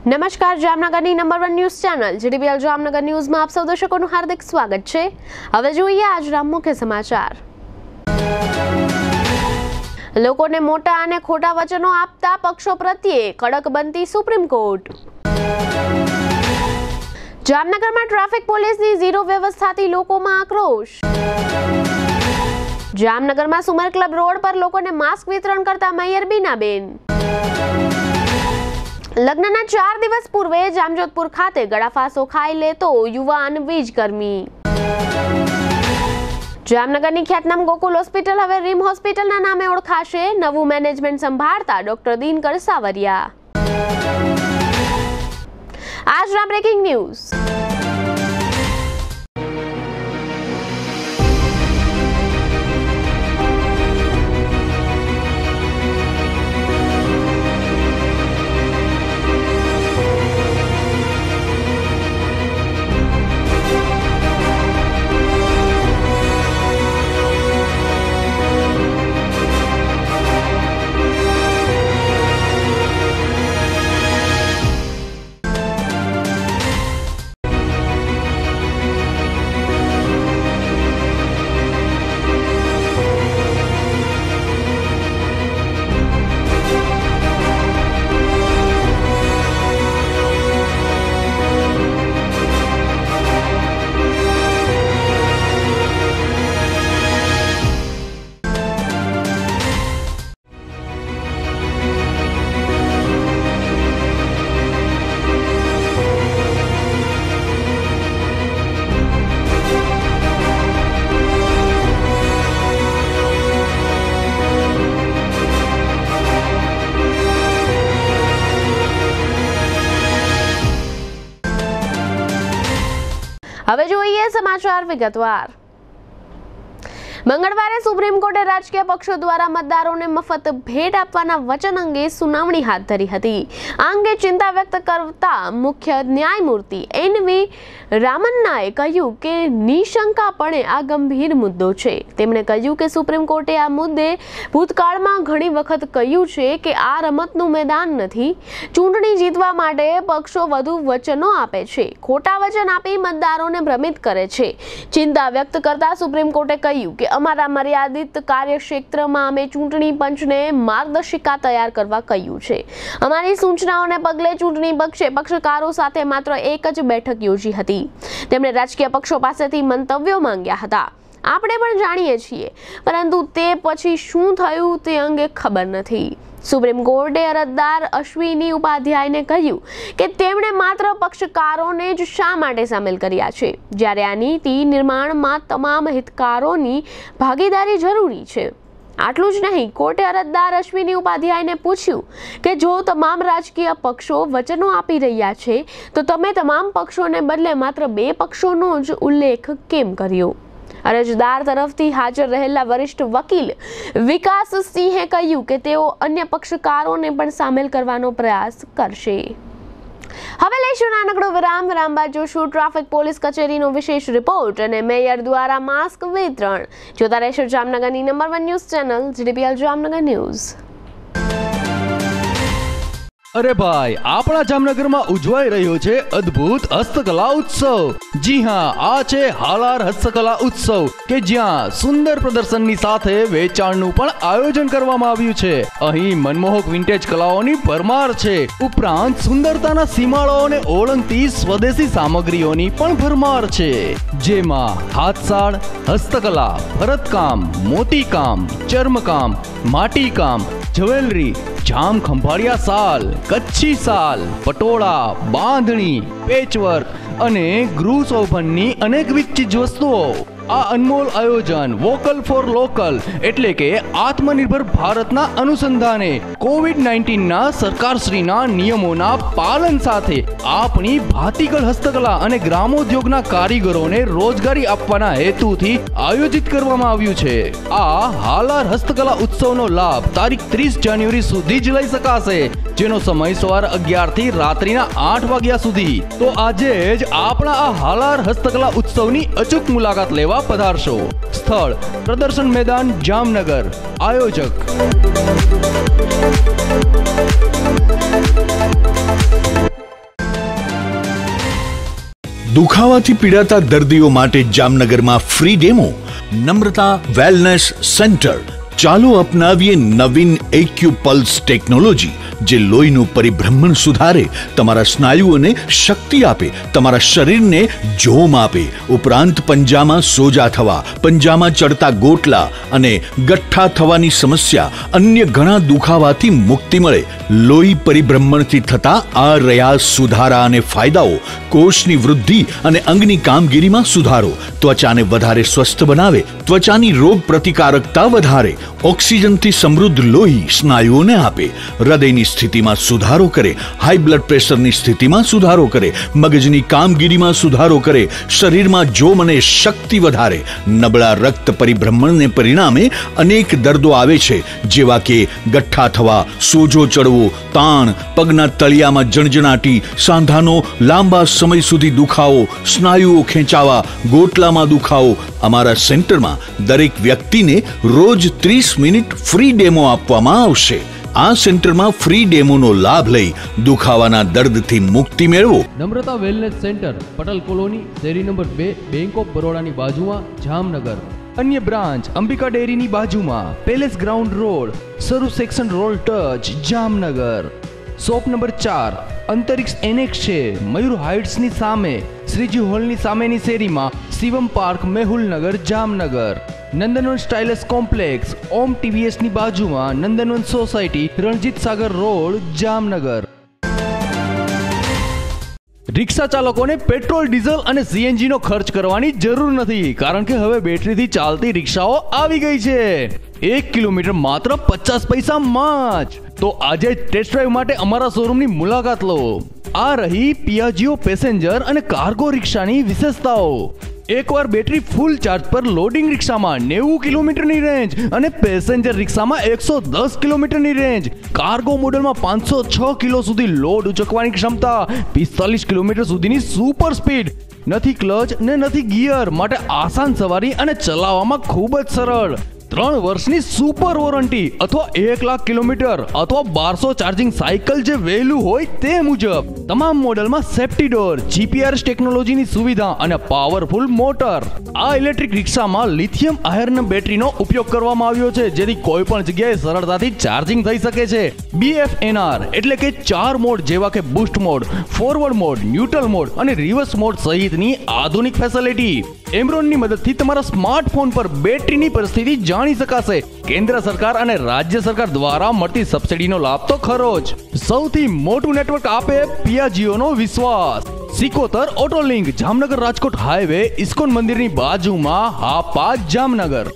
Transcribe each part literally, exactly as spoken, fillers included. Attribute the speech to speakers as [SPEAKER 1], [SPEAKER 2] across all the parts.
[SPEAKER 1] નમસ્કાર, જામનગરની number one news channel GDPL Jamnagar ન્યૂઝમાં આપ સૌ દર્શકોનું હાર્દિક સ્વાગત છે। હવે જોઈએ આજના મુખ્ય સમાચાર। લોકોને મોટા અને ખોટા વચનો આપતા પક્ષો પ્રત્યે કડક બનતી સુપ્રીમ કોર્ટ। જામનગરમાં ટ્રાફિક પોલીસની ઝીરો વ્યવસ્થાથી લોકોમાં આક્રોશ। જામનગરમાં સુમર ક્લબ રોડ પર લોકોને માસ્ક વિતરણ કરતા મેયર બીનાબેન। લગ્નના ચાર દિવસ પૂર્વે જામજોધપુર ખાતે ગળાફાંસો ખાઈ લેતો યુવાન વીજકર્મી। જામનગરની ખ્યાતનામ ગોકુલ હોસ્પિટલ હવે રીમ હોસ્પિટલના નામે ઓળખાશે। નવું મેનેજમેન્ટ સંભાળતા ડોક્ટર દિનકર સાવરિયા। આજના બ્રેકિંગ ન્યૂઝ। હવે જોઈએ સમાચાર વિગતવાર। મંગળવારે સુપ્રીમ કોર્ટે રાજકીય પક્ષો દ્વારા મતદારોને મફત ભેટ આપવાના વચન અંગે સુનાવણી હાથ ધરી હતી। આ અંગે ચિંતા વ્યક્ત કરતા મુખ્ય ન્યાયમૂર્તિ એન વી રામન્નાએ કહ્યું કે નિશંકપણે આ ગંભીર મુદ્દો છે। તેમણે કહ્યું કે સુપ્રીમ કોર્ટે આ મુદ્દે ભૂતકાળમાં ઘણી વખત કહ્યું છે કે આ રમતનું મેદાન નથી। ચૂંટણી જીતવા માટે પક્ષો વધુ વચનો આપે છે, ખોટા વચન આપી મતદારોને ભ્રમિત કરે છે। ચિંતા વ્યક્ત કરતા સુપ્રીમ કોર્ટે કહ્યું કે અમારા મર્યાદિત કાર્યક્ષેત્રમાં અમે ચૂંટણી પંચને માર્ગદર્શિકા તૈયાર કરવા કહ્યું છે। અમારી સૂચનાઓને પગલે ચૂંટણી પંચે પક્ષકારો સાથે માત્ર એક જ બેઠક યોજી હતી। તેમણે રાજકીય પક્ષો પાસેથી મંતવ્યો માંગ્યા હતા। આપણે પણ જાણીએ છીએ, પરંતુ તે પછી શું થયું તે અંગે ખબર નથી। સુપ્રીમ કોર્ટે અરજદાર અશ્વિની ઉપાધ્યાયને કહ્યું કે તેમણે માત્ર પક્ષકારોને જ શા માટે સામેલ કર્યા છે, જ્યારે આ નીતિ નિર્માણમાં તમામ હિતકારોની ભાગીદારી જરૂરી છે। આટલું જ નહીં, કોર્ટે અરજદાર અશ્વિની ઉપાધ્યાયને પૂછ્યું કે જો તમામ રાજકીય પક્ષો વચનો આપી રહ્યા છે તો તમે તમામ પક્ષોને બદલે માત્ર બે પક્ષોનો જ ઉલ્લેખ કેમ કર્યો। અરજદાર તરફથી હાજર રહેલા વરિષ્ઠ વકીલ વિકાસ સિંહે કહ્યું કે તેઓ અન્ય પક્ષકારોને પણ સામેલ કરવાનો પ્રયાસ કરશે। હવે લઈશું નાનકડો વિરામ। વિરામ બાદ જોશું ટ્રાફિક પોલીસ કચેરીનો વિશેષ રિપોર્ટ અને મેયર દ્વારા માસ્ક વિતરણ। જોતા રહેશો જામનગરની number one news channel GDPL Jamnagar news.
[SPEAKER 2] અરે ભાઈ, આપણા જામનગરમાં ઉજવાઈ રહ્યો છે અદ્ભુત હસ્તકલા ઉત્સવ। જી હા, આ છે હાલાર હસ્તકલા ઉત્સવ કે જ્યાં સુંદર પ્રદર્શનની સાથે વેચાણનું પણ આયોજન કરવામાં આવ્યું છે। અહીં મનમોહક વિન્ટેજ કલાઓની ભરમાર છે, ઉપરાંત સુંદરતાના સીમાડાઓને ઓળંગતી સ્વદેશી સામગ્રીઓની પણ ભરમાર છે, જેમાં હાથસાળ, હસ્તકલા, ભરતકામ, મોતીકામ, ચર્મકામ, માટીકામ, જ્વેલરી, જામ ખંભાળિયા સાલ, કચ્છી સાલ, પટોળા, બાંધણી, પેચવર્ક અને ગૃહ શોભનની અનેકવિધ ચીજ વસ્તુઓ। આ અનમોલ આયોજન વોકલ ફોર લોકલ એટલે કે આત્મનિર્ભર ભારતના અનુસંધાને કોવિડ નાઇન્ટીન ના સરકારશ્રીના નિયમોના પાલન સાથે આપણી ભાતીગળ હસ્તકલા અને ગ્રામોદ્યોગના કારીગરોને રોજગારી આપવાના હેતુથી આયોજિત કરવામાં આવ્યું છે। આ હાલાર હસ્તકલા ઉત્સવનો લાભ તારીખ ત્રીસ જાન્યુઆરી સુધી જ લઈ શકાશે, જેનો સમય સવારે અગિયાર થી રાત્રિના આઠ વાગ્યા સુધી। તો આજે જ આપણા આ હાલાર હસ્તકલા ઉત્સવની અચૂક મુલાકાત લેવા પધારશો। સ્થળ પ્રદર્શન મેદાન જામનગર। આયોજક
[SPEAKER 3] દુખાવાથી પીડાતા દર્દીઓ માટે જામનગરમાં free demo. Namrata wellness centre. ચાલો અપનાવીએ નવીન એક્યુપલ્સ ટેકનોલોજી, જે લોહીનું પરિભ્રમણ સુધારે, તમારા સ્નાયુઓને શક્તિ આપે, તમારા શરીરને જોમ આપે, ઉપરાંત પંજામાં સોજા થવા, પંજામાં ચડતા ગોટલા અને ગઠ્ઠા થવાની સમસ્યા, અન્ય ઘણા દુખાવાથી મુક્તિ મળે. લોહી પરિભ્રમણથી થતા આ રહ્યા સુધારા અને ફાયદાઓ. કોષની વૃદ્ધિ અને અંગની કામગીરીમાં સુધારો, ત્વચાને વધારે સ્વસ્થ બનાવે, ત્વચાની રોગ પ્રતિકારકતા વધારે, ઓક્સિજનથી સમૃદ્ધ લોહી સ્નાયુઓને આપે, હૃદયની સ્થિતિમાં સુધારો કરે, હાઈ બ્લડ પ્રેશરની સ્થિતિમાં સુધારો કરે, મગજની કામગીરીમાં સુધારો કરે, શરીરમાં જોમ અને શક્તિ વધારે. નબળા રક્ત પરિભ્રમણને પરિણામે અનેક દર્દો આવે છે, જેવા કે ગઠ્ઠા થવા, સોજો ચડવો, તાણ, પગના તળિયામાં જણજણાટી, સાંધાનો લાંબા સમય સુધી દુખાવો, સ્નાયુઓ ખેંચાવા, ગોટલામાં દુખાવો. અમારા સેન્ટરમાં દરેક વ્યક્તિને રોજ ત્રીસ મિનિટ ફ્રી ડેમો આપવામાં આવશે. આ સેન્ટરમાં ફ્રી ડેમોનો લાભ લઈ દુખાવાના દર્દથી મુક્તિ મેળવો.
[SPEAKER 2] Namrata wellness centre, Patel colony, શેરી નંબર બે, બેંક ઓફ બરોડાની બાજુમાં, જામનગર. અન્ય બ્રાન્ચ અંબિકા ડેરીની બાજુમાં, palace ground road, Saru section road touch, Jamnagar. Shop number ચાર, અંતરિક્ષ એનેક્સ છે, મયુર હાઇટ્સની સામે, શ્રીજી હોલની સામેની શેરીમાં, Shivam park, Mehulnagar, Jamnagar. Nandanvan stylus complex, Om TVS ની બાજુમાં, નંદનવન સોસાયટી, રણજીત સાગર રોડ, જામનગર. રિક્ષા ચાલકોને પેટ્રોલ, ડીઝલ અને સીએનજી નો ખર્ચ કરવાની જરૂર નથી, કારણ કે હવે બેટરીથી ચાલતી રિક્ષાઓ આવી ગઈ છે. એક કિલોમીટર માત્ર પચાસ પૈસા માં જ. તો આજે ટેસ્ટ ડ્રાઈવ માટે અમારા શોરૂમની મુલાકાત લો. આ રહી પિયાજીઓ પેસેન્જર અને કાર્ગો રિક્ષાની વિશેષતાઓ. એકવાર બેટરી ફૂલ ચાર્જ પર લોડિંગ રિક્ષામાં નેવું કિલોમીટરની રેન્જ અને પેસેન્જર રિક્ષામાં એકસો દસ કિલોમીટરની રેન્જ. કાર્ગો મોડલમાં પાંચસો છ કિલો સુધી લોડ ઉચકવાની ક્ષમતા, પિસ્તાલીસ કિલોમીટર સુધીની સુપર સ્પીડ. નથી ક્લચ ને નથી ગિયર, માટે આસાન સવારી અને ચલાવવામાં ખૂબ જ સરળ. ત્રણ વર્ષની સુપર વોરંટી અથવા એક લાખ કિલોમીટર અથવા બારસો ચાર્જિંગ સાયકલ, જે વહેલું હોય તે મુજબ. તમામ મોડલમાં સેફ્ટી ડોર, જીપીઆરએસ ટેકનોલોજીની સુવિધા અને પાવરફુલ મોટર. આ ઇલેક્ટ્રિક રિક્ષામાં લિથિયમ આયર્ન બેટરીનો ઉપયોગ કરવામાં આવ્યો છે, જેથી કોઈ પણ જગ્યાએ સરળતાથી ચાર્જિંગ થઈ શકે છે. બીએફએનઆર એટલે કે ચાર મોડ, જેવા કે boost mode, forward mode, neutral mode અને રિવર્સ મોડ સહિતની આધુનિક ફેસિલિટી. એમરોનની મદદથી તમારા સ્માર્ટફોન પર બેટરીની પરિસ્થિતિ જાણી શકાશે. કેન્દ્ર સરકાર અને રાજ્ય સરકાર દ્વારા મળતી સબસિડીનો લાભ તો ખરો જ. સૌથી મોટું નેટવર્ક આપે પિયાજીઓનો વિશ્વાસ. Sikotar auto link, Jamnagar Rajkot highway, ISKCON મંદિરની બાજુમાં, હાપા, જામનગર.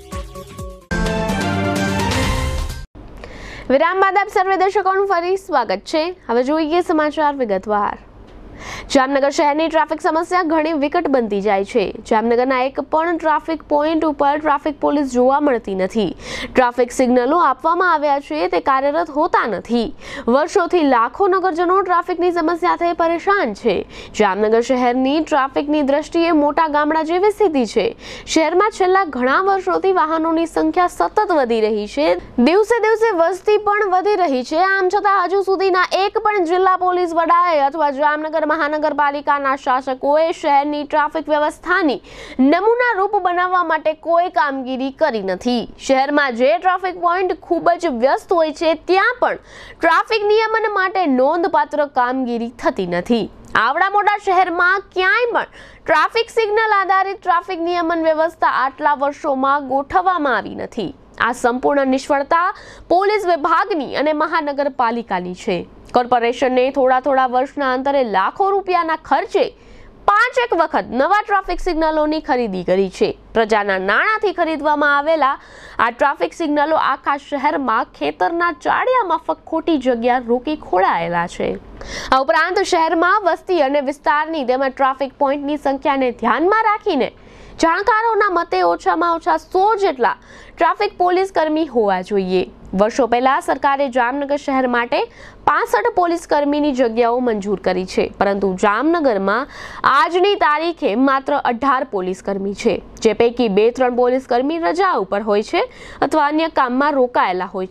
[SPEAKER 1] વિરામ બાદ આપ સર્વે દર્શકોનું ફરી સ્વાગત છે. હવે જોઈએ સમાચાર વિગતવાર. જામનગર શહેરની ટ્રાફિક સમસ્યા ઘણી વિકટ બનતી જાય છે. જામનગરના એક પણ ટ્રાફિક પોઈન્ટ ઉપર ટ્રાફિક પોલીસ જોવા મળતી નથી. ટ્રાફિક સિગ્નલો આપવામાં આવ્યા છે તે કાર્યરત હોતા નથી. વર્ષોથી લાખો નગરજનો ટ્રાફિકની સમસ્યાથી પરેશાન છે. જામનગર શહેરની ટ્રાફિકની દ્રષ્ટિએ મોટા ગામડા જેવી સ્થિતિ છે. શહેરમાં છેલ્લા ઘણા વર્ષોથી વાહનોની સંખ્યા સતત વધી રહી છે. દિવસે દિવસે વસ્તી પણ વધી રહી છે. આમ છતાં હજુ સુધીના એક પણ જિલ્લા પોલીસ વડાએ અથવા જામનગર મહાનગરપાલિકાના શાસકોએ શહેરની ટ્રાફિક વ્યવસ્થાની નમૂના રૂપ બનાવવા માટે કોઈ કામગીરી કરી નથી. શહેરમાં જે ટ્રાફિક પોઈન્ટ ખૂબ જ વ્યસ્ત હોય છે, ત્યાં પણ ટ્રાફિક નિયમન માટે નોંધપાત્ર કામગીરી થતી નથી. આવડા મોટા શહેરમાં ક્યાંય પણ ટ્રાફિક સિગ્નલ આધારિત ટ્રાફિક નિયમન વ્યવસ્થા આટલા વર્ષોમાં ગોઠવવામાં આવી નથી. આ સંપૂર્ણ નિષ્ફળતા પોલીસ વિભાગની અને મહાનગરપાલિકાની છે. કોર્પોરેશને થોડા થોડા વર્ષના અંતરે લાખો રૂપિયાના ખર્ચે પાંચ એક વખત નવા ટ્રાફિક સિગ્નલોની ખરીદી કરી છે. પ્રજાના નાણાંથી ખરીદવામાં આવેલા આ ટ્રાફિક સિગ્નલો આખા શહેરમાં ખેતરના ચાળિયા માફક ખોટી જગ્યા રોકી ખોડાયેલા છે. આ ઉપરાંત શહેરમાં વસ્તી અને વિસ્તારની તેમજ ટ્રાફિક પોઈન્ટની સંખ્યાને ધ્યાનમાં રાખીને જાણકારોના મતે ઓછામાં ઓછા સો જેટલા ટ્રાફિક પોલીસ કર્મી હોવા જોઈએ. વર્ષો પહેલા સરકારે જામનગર શહેર માટે પાસઠ પોલીસ કર્મીની જગ્યાઓ મંજૂર કરી છે, પરંતુ જામનગરમાં આજની તારીખે માત્ર અઢાર પોલીસ કર્મી છે, જે પૈકી બે ત્રણ પોલીસ કર્મી રજા ઉપર હોય છે અથવા અન્ય કામમાં રોકાયેલા હોય છે.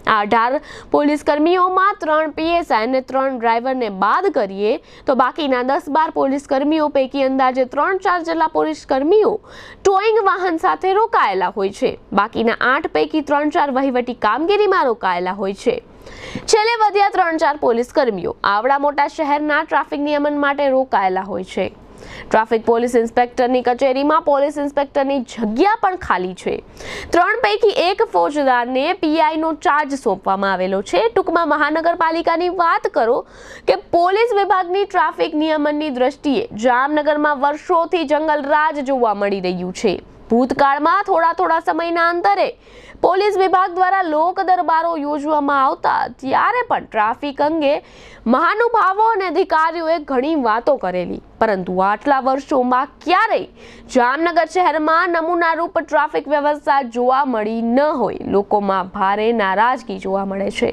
[SPEAKER 1] આ અઢાર પોલીસ કર્મીઓમાં ત્રણ પીએસઆઈ અને ત્રણ ડ્રાઈવરને બાદ કરીએ તો બાકીના દસ બાર પોલીસ કર્મીઓ પૈકી અંદાજે ત્રણ ચાર જેટલા પોલીસ કર્મીઓ ટોઈંગ વાહન સાથે રોકાયેલા હોય છે. બાકીના આઠ પૈકી ત્રણ ચાર વહીવટી કામગીરીમાં રોકાયેલા હોય છે. છેલ્લે વધ્યા ત્રણ ચાર પોલીસ કર્મીઓ આવડા મોટા શહેરના ટ્રાફિક નિયમન માટે રોકાયેલા હોય છે. ટ્રાફિક પોલીસ ઇન્સ્પેક્ટરની કચેરીમાં પોલીસ ઇન્સ્પેક્ટરની જગ્યા પણ ખાલી છે. ત્રણ પૈકી એક ફોજદારને પીઆઈનો ચાર્જ સોંપવામાં આવેલો છે. ટૂંકમાં મહાનગરપાલિકાની વાત કરો કે પોલીસ વિભાગની ટ્રાફિક નિયમનની દ્રષ્ટિએ જામનગરમાં વર્ષોથી જંગલરાજ જોવા મળી રહ્યું છે. ભૂતકાળમાં થોડા થોડા સમયના અંતરે પોલીસ વિભાગ દ્વારા લોક દરબારો યોજવામાં આવતા ત્યારે પણ ટ્રાફિક અંગે મહાનુભાવો અને અધિકારીઓએ ઘણી વાતો કરેલી, પરંતુ આટલા વર્ષોમાં ક્યારેય જામનગર શહેરમાં નમૂનારૂપ ટ્રાફિક વ્યવસ્થા જોવા મળી ન હોય. લોકોમાં ભારે નારાજગી જોવા મળે છે.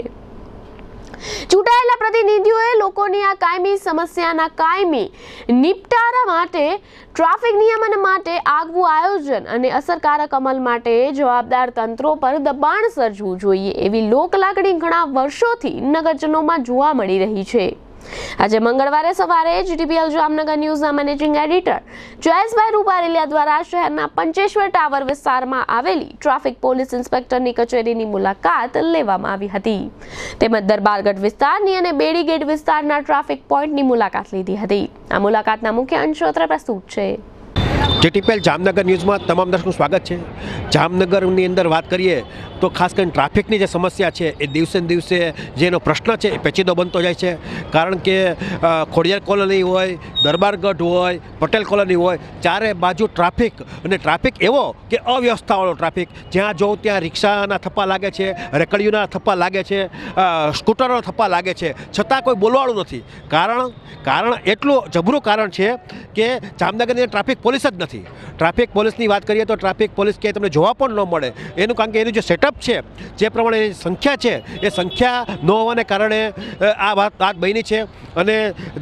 [SPEAKER 1] ચૂંટાયેલા પ્રતિનિધિઓએ લોકોની આ કાયમી સમસ્યાના કાયમી નિપટારા માટે ટ્રાફિક નિયમન માટે આગવું આયોજન અને અસરકારક અમલ માટે જવાબદાર તંત્રો પર દબાણ સર્જવું જોઈએ એવી લોકલાગણી ઘણા વર્ષોથી નગરજનોમાં જોવા મળી રહી છે. આજે મંગળવારે સવારે જીટીપીએલ જામનગર ન્યૂઝના મેનેજિંગ એડિટર જયેશભાઈ રૂપારેલિયા દ્વારા શહેરના પંચેશ્વર ટાવર વિસ્તારમાં આવેલી ટ્રાફિક પોલીસ ઇન્સ્પેક્ટરની કચેરીની મુલાકાત લેવામાં આવી હતી. તેમજ દરબારગઢ વિસ્તારની અને બેડીગેટ વિસ્તારના ટ્રાફિક પોઈન્ટની મુલાકાત લીધી હતી. આ મુલાકાતના મુખ્ય અંશો પ્રસ્તુત છે.
[SPEAKER 4] જીટીપીએલ જામનગર ન્યૂઝમાં તમામ દર્શકોનું સ્વાગત છે. જામનગરની અંદર વાત કરીએ તો ખાસ કરીને ટ્રાફિકની જે સમસ્યા છે એ દિવસે ને દિવસે જે એનો પ્રશ્ન છે એ પેચીદો બનતો જાય છે. કારણ કે ખોડિયાર કોલોની હોય, દરબારગઢ હોય, પટેલ કોલોની હોય, ચારે બાજુ ટ્રાફિક, અને ટ્રાફિક એવો કે અવ્યવસ્થાવાળો ટ્રાફિક. જ્યાં જોઉં ત્યાં રિક્ષાના થપ્પા લાગે છે, રેકડીઓના થપ્પા લાગે છે, સ્કૂટરોના થપ્પા લાગે છે, છતાં કોઈ બોલવાળું નથી. કારણ કારણ એટલું જબરું કારણ છે કે જામનગરની ટ્રાફિક પોલીસ જ નથી. ટ્રાફિક પોલીસની વાત કરીએ તો ટ્રાફિક પોલીસ ક્યાંય તમને જોવા પણ ન મળે. એનું કારણ કે એનું જે સેટઅપ છે, જે પ્રમાણે એની સંખ્યા છે, એ સંખ્યા ન હોવાને કારણે આ વાત વાત બની છે. અને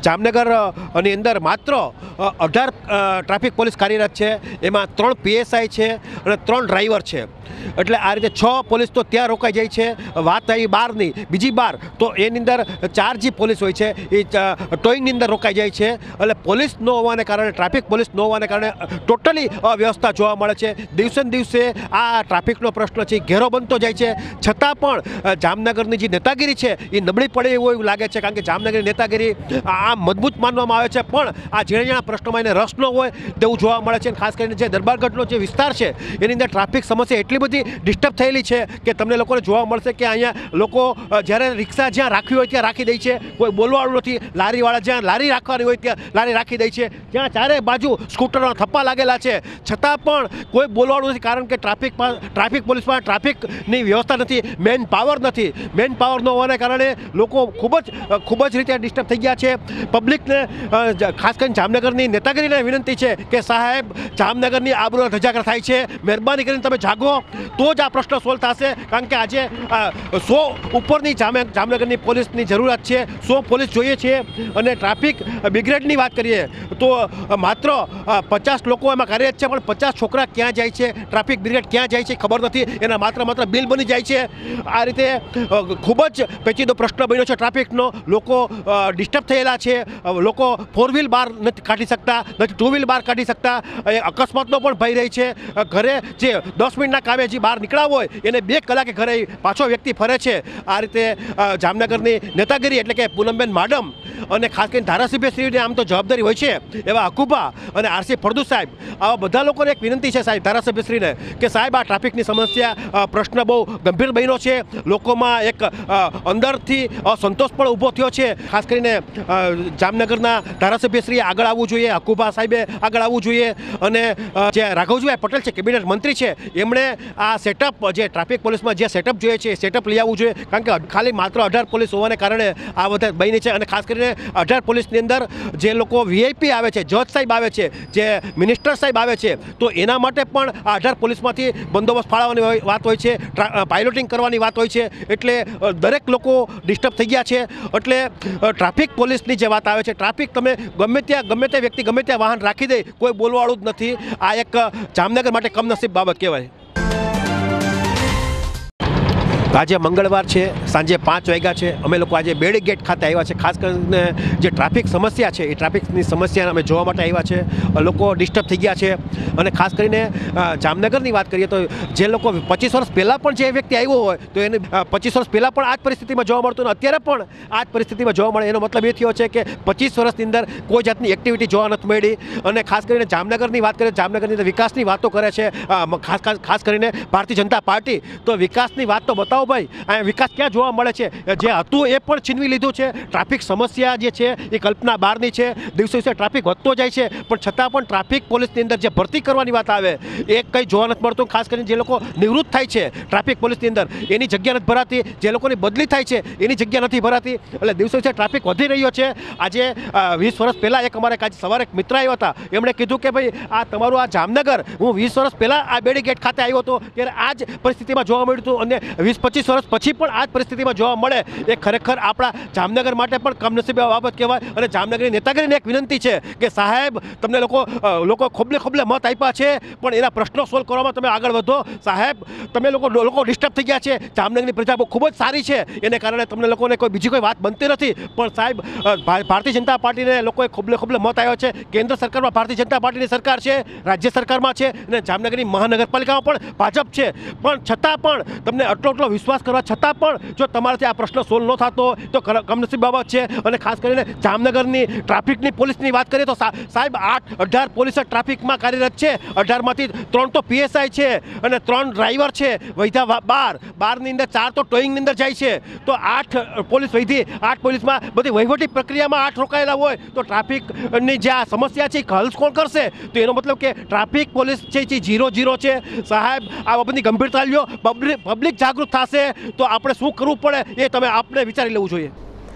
[SPEAKER 4] જામનગરની અંદર માત્ર અઢાર ટ્રાફિક પોલીસ કાર્યરત છે. એમાં ત્રણ પીએસઆઈ છે અને ત્રણ ડ્રાઈવર છે. એટલે આ રીતે છ પોલીસ તો ત્યાં રોકાઈ જાય છે. વાત આવી બારની, બીજી બાર તો એની અંદર ચાર જે પોલીસ હોય છે એ ટોઈંગની અંદર રોકાઈ જાય છે. એટલે પોલીસ ન હોવાને કારણે, ટ્રાફિક પોલીસ ન હોવાને કારણે ટોટલી અવ્યવસ્થા જોવા મળે છે. દિવસે ને દિવસે આ ટ્રાફિકનો પ્રશ્ન છે ઘેરો બનતો જાય છે. છતાં પણ જામનગરની જે નેતાગીરી છે એ નબળી પડે એવું લાગે છે. કારણ કે જામનગરની નેતાગીરી આ મજબૂત માનવામાં આવે છે, પણ આ ઝીણા ઝીણા પ્રશ્નોમાં એને રસ ન હોય તેવું જોવા મળે છે. ખાસ કરીને જે દરબારગઢનો જે વિસ્તાર છે એની અંદર ટ્રાફિક સમસ્યા એટલી બધી ડિસ્ટર્બ થયેલી છે કે તમને લોકોને જોવા મળશે કે અહીંયા લોકો જ્યારે રિક્ષા જ્યાં રાખવી હોય ત્યાં રાખી દે છે. કોઈ બોલવાળું નથી. લારીવાળા જ્યાં લારી રાખવાની હોય ત્યાં લારી રાખી દે છે. જ્યાં ચારે બાજુ સ્કૂટરના થપ્પા લાગેલા છે, છતાં પણ કોઈ બોલવાળું નથી. કારણ કે ટ્રાફિકમાં ટ્રાફિક પોલીસમાં ટ્રાફિકની વ્યવસ્થા નથી, મેન પાવર નથી. મેન પાવર ન હોવાને કારણે લોકો ખૂબ જ ખૂબ જ રીતે ડિસ્ટર્બ થઈ ગયા છે. પબ્લિકને ખાસ કરીને જામનગરની નેતાગીરીને વિનંતી છે કે સાહેબ, જામનગરની આબરૂ ધજાગર થાય છે, મહેરબાની કરીને તમે જાગો તો જ આ પ્રશ્ન સોલ્વ થશે. કારણ કે આજે સો ઉપરની જામનગરની પોલીસની જરૂરિયાત છે. સો પોલીસ જોઈએ છે. અને ટ્રાફિક બ્રિગેડની વાત કરીએ તો માત્ર પચાસ લોકો એમાં કાર્યરત છે, પણ પચાસ છોકરા ક્યાં જાય છે, ટ્રાફિક બ્રિગેડ ક્યાં જાય છે ખબર નથી. એના માત્ર માત્ર બિલ બની જાય છે. આ રીતે ખૂબ જ પેચીદો પ્રશ્ન બન્યો છે ટ્રાફિકનો. લોકો ડિસ્ટર્બ થયેલા છે. લોકો ફોર વ્હીલ બહાર નથી કાઢી શકતા, નથી ટુ વ્હીલ બહાર કાઢી શકતા. અકસ્માતનો પણ ભય રહી છે. ઘરે જે દસ મિનિટના કામે જે બહાર નીકળ્યા હોય એને બે કલાકે ઘરે પાછો વ્યક્તિ ફરે છે. આ રીતે જામનગરની નેતાગીરી એટલે કે પૂનમબેન માડમ અને ખાસ કરીને ધારાસભ્યશ્રીને આમ તો જવાબદારી હોય છે એવા અકુબા અને આરસી ફળદુ સાહેબ, આવા બધા લોકોને એક વિનંતી છે સાહેબ, ધારાસભ્યશ્રીને, કે સાહેબ આ ટ્રાફિકની સમસ્યા પ્રશ્ન બહુ ગંભીર બન્યો છે. લોકોમાં એક અંદરથી અસંતોષ પણ ઊભો થયો છે. ખાસ કરીને જામનગરના ધારાસભ્યશ્રીએ આગળ આવવું જોઈએ, અકુબા સાહેબે આગળ આવવું જોઈએ. અને જે રાઘવજીભાઈ પટેલ છે, કેબિનેટ મંત્રી છે, એમણે આ સેટઅપ જે ટ્રાફિક પોલીસમાં જે સેટઅપ જોઈએ છે એ સેટઅપ લઈ આવવું જોઈએ. કારણ કે ખાલી માત્ર અઢાર પોલીસ હોવાને કારણે આ બધા બની છે. અને ખાસ કરીને અઢાર પોલીસની અંદર જે લોકો વીઆઈપી આવે છે, જજ સાહેબ આવે છે, જે મિનિસ્ટર સાહેબ આવે છે, તો એના માટે પણ આ અઢાર પોલીસમાંથી બંદોબસ્ત ફાળવવાની વાત હોય છે, પાયલોટિંગ કરવાની વાત હોય છે. એટલે દરેક લોકો ડિસ્ટર્બ થઈ ગયા છે. એટલે ટ્રાફિક પોલીસની જે વાત આવે છે, ટ્રાફિક તમે ગમે ત્યાં ગમે તે વ્યક્તિ ગમે ત્યાં વાહન રાખી દે, કોઈ બોલવાળું જ નથી. આ એક જામનગર માટે કમનસીબ બાબત કહેવાય. આજે મંગળવાર છે, સાંજે પાંચ વાગ્યા છે, અમે લોકો આજે બેડી ગેટ ખાતે આવ્યા છે. ખાસ કરીને જે ટ્રાફિક સમસ્યા છે એ ટ્રાફિકની સમસ્યા અમે જોવા માટે આવ્યા છે. લોકો ડિસ્ટર્બ થઈ ગયા છે. અને ખાસ કરીને જામનગરની વાત કરીએ તો જે લોકો પચીસ વર્ષ પહેલાં પણ જે વ્યક્તિ આવ્યો હોય તો એને પચીસ વર્ષ પહેલાં પણ આ જ પરિસ્થિતિમાં જોવા મળતું અને અત્યારે પણ આ જ પરિસ્થિતિમાં જોવા મળે. એનો મતલબ એ થયો છે કે પચીસ વર્ષની અંદર કોઈ જાતની એક્ટિવિટી જોવા નથી મળી. અને ખાસ કરીને જામનગરની વાત કરીએ, જામનગરની અંદર વિકાસની વાતો કરે છે ખાસ ખાસ કરીને ભારતીય જનતા પાર્ટી. તો વિકાસની વાત તો બતાવો ભાઈ, અહીંયા વિકાસ ક્યાં જોવા મળે છે? જે હતું એ પણ છીનવી લીધું છે. ટ્રાફિક સમસ્યા જે છે એ કલ્પના બહારની છે. દિવસે દિવસે ટ્રાફિક વધતો જાય છે, પણ છતાં પણ ટ્રાફિક પોલીસની અંદર જે ભરતી કરવાની વાત આવે એ કંઈ જોવા નથી મળતું. ખાસ કરીને જે લોકો નિવૃત્ત થાય છે ટ્રાફિક પોલીસની અંદર એની જગ્યા નથી ભરાતી, જે લોકોની બદલી થાય છે એની જગ્યા નથી ભરાતી. એટલે દિવસે દિવસે ટ્રાફિક વધી રહ્યો છે. આજે વીસ વર્ષ પહેલાં એક અમારે આજે સવારે એક મિત્ર આવ્યા હતા, એમણે કીધું કે ભાઈ આ તમારું આ જામનગર, હું વીસ વર્ષ પહેલાં આ બેડી ગેટ ખાતે આવ્યો હતો ત્યારે આ જ પરિસ્થિતિમાં જોવા મળ્યું હતું અને વીસ પચીસ વર્ષ પછી પણ આ જ પરિસ્થિતિમાં જોવા મળે એ ખરેખર આપણા જામનગર માટે પણ કમનસીબે બાબત કહેવાય. અને જામનગરની નેતાગીરીને એક વિનંતી છે કે સાહેબ, તમને લોકો લોકો ખોબલે ખોબલે મત આપ્યા છે, પણ એના પ્રશ્નો સોલ્વ કરવામાં તમે આગળ વધો. સાહેબ, તમે લોકો લોકો ડિસ્ટર્બ થઈ ગયા છે. જામનગરની પ્રજા બહુ ખૂબ જ સારી છે, એને કારણે તમને લોકોને કોઈ બીજી કોઈ વાત બનતી નથી. પણ સાહેબ, ભારતીય જનતા પાર્ટીને લોકોએ ખોબલે ખોબલે મત આવ્યો છે. કેન્દ્ર સરકારમાં ભારતીય જનતા પાર્ટીની સરકાર છે, રાજ્ય સરકારમાં છે અને જામનગરની મહાનગરપાલિકામાં પણ ભાજપ છે. પણ છતાં પણ તમને આટલો આટલો વિશ્વાસ કરવા છતાં પણ જો તમારાથી આ પ્રશ્ન સોલ્વ ન થતો તો કમનસીબ બાબત છે. અને ખાસ કરીને જામનગરની ટ્રાફિકની પોલીસની વાત કરીએ તો સાહેબ આઠ અઢાર પોલીસ ટ્રાફિકમાં કાર્યરત છે. અઢારમાંથી ત્રણ તો પીએસઆઈ છે અને ત્રણ ડ્રાઈવર છે. વૈધા બાર બારની અંદર ચાર તો ટોઈંગની અંદર જાય છે. તો આઠ પોલીસ વૈધી, આઠ પોલીસમાં બધી વહીવટી પ્રક્રિયામાં આઠ રોકાયેલા હોય તો ટ્રાફિકની જે આ સમસ્યા છે એ હલ કોણ કરશે? તો એનો મતલબ કે ટ્રાફિક પોલીસ છે એ ઝીરો ઝીરો છે. સાહેબ, આ બાબતની ગંભીરતા લ્યો. પબ્લિક જાગૃત થશે તો આપણે શું કરવું પડે એ તમે આપણે વિચારી લેવું જોઈએ.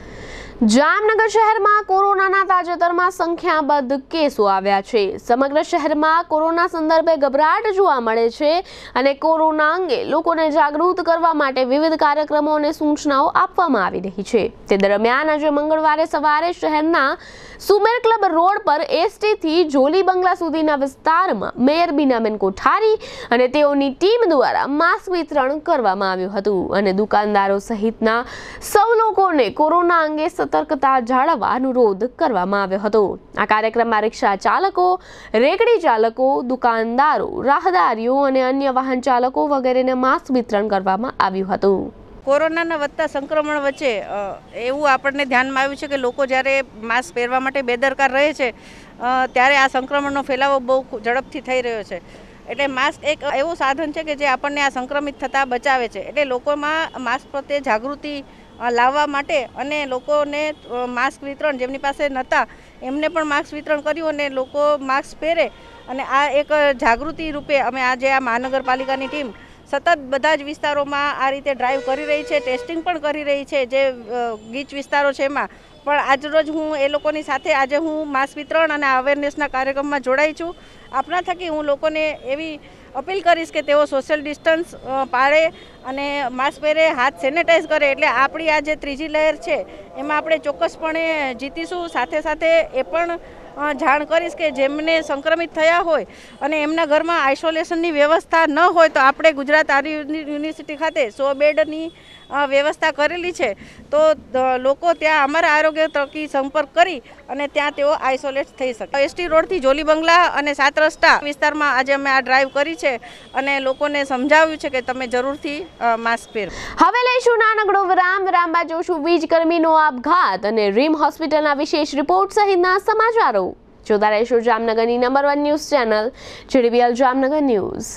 [SPEAKER 1] જામનગર શહેરમાં કોરોનાના તાજેતરમાં સંખ્યાબંધ કેસો આવ્યા છે. સમગ્ર શહેરમાં કોરોના સંદર્ભે ગભરાટ જોવા મળે છે અને કોરોના અંગે લોકોને જાગૃત કરવા માટે વિવિધ કાર્યક્રમો અને સૂચનાઓ આપવામાં આવી રહી છે. તે દરમિયાન આજે મંગળવારે સવારે શહેરના સુમેર ક્લબ રોડ પર એસટીથી જોલી બંગલા સુધીના વિસ્તારમાં મેયર બીનાબેન કોઠારી અને તેઓની ટીમ દ્વારા માસ્ક વિતરણ કરવામાં આવ્યું હતું અને દુકાનદારો સહિતના સૌ લોકોને કોરોના અંગે સતર્કતા જાળવવા અનુરોધ કરવામાં આવ્યો હતો. આ કાર્યક્રમમાં રિક્ષા ચાલકો, રેકડી ચાલકો, દુકાનદારો, રાહદારીઓ અને અન્ય વાહન ચાલકો વગેરેને માસ્ક વિતરણ કરવામાં આવ્યું હતું.
[SPEAKER 5] કોરોનાના વધતા સંક્રમણ વચ્ચે એવું આપણને ધ્યાનમાં આવ્યું છે કે લોકો જ્યારે માસ્ક પહેરવા માટે બેદરકાર રહે છે ત્યારે આ સંક્રમણનો ફેલાવો બહુ ઝડપથી થઈ રહ્યો છે. એટલે માસ્ક એક એવું સાધન છે કે જે આપણને આ સંક્રમિત થતાં બચાવે છે. એટલે લોકોમાં માસ્ક પ્રત્યે જાગૃતિ લાવવા માટે અને લોકોને માસ્ક વિતરણ, જેમની પાસે નહોતા એમને પણ માસ્ક વિતરણ કર્યું અને લોકો માસ્ક પહેરે અને આ એક જાગૃતિ રૂપે અમે આજે આ મહાનગરપાલિકાની ટીમ સતત બધા જ વિસ્તારોમાં આ રીતે ડ્રાઈવ કરી રહી છે, ટેસ્ટિંગ પણ કરી રહી છે. જે ગીચ વિસ્તારો છે એમાં પણ આજરોજ હું એ લોકોની સાથે આજે હું માસ્ક વિતરણ અને અવેરનેસના કાર્યક્રમમાં જોડાઈ છું. આપના થકી હું લોકોને એવી અપીલ કરીશ કે તેઓ સોશિયલ ડિસ્ટન્સ પાળે અને માસ્ક પહેરે, હાથ સેનેટાઈઝ કરે. એટલે આપણી આ જે ત્રીજી લહેર છે એમાં આપણે ચોક્કસપણે જીતીશું. સાથે સાથે એ પણ જાણ કરીશ કે જેમને સંક્રમિત થયા હોય અને એમના ઘરમાં આઇસોલેશનની વ્યવસ્થા ન હોય તો આપણે ગુજરાત આર્ય યુનિવર્સિટી ખાતે સો બેડની વ્યવસ્થા કરેલી છે. તો લોકો ત્યાં અમારા આરોગ્ય તરફી સંપર્ક કરી અને ત્યાં તેઓ આઇસોલેટ થઈ શકે. એસટી રોડથી જોલી બંગલા અને સાત રસ્તા વિસ્તારમાં આજે અમે આ ડ્રાઈવ કરી છે અને લોકોને સમજાવ્યું છે કે તમે જરૂરથી માસ્ક પહેરો.
[SPEAKER 1] હવે લઈશું નાનકડો વિરામ. વિરામ બાદ જોશું વીજ કર્મીનો આપઘાત અને રીમ હોસ્પિટલના વિશેષ રિપોર્ટ સહિતના સમાચારો. જોતા રહેશો જામનગરની number one news channel GDVL Jamnagar news.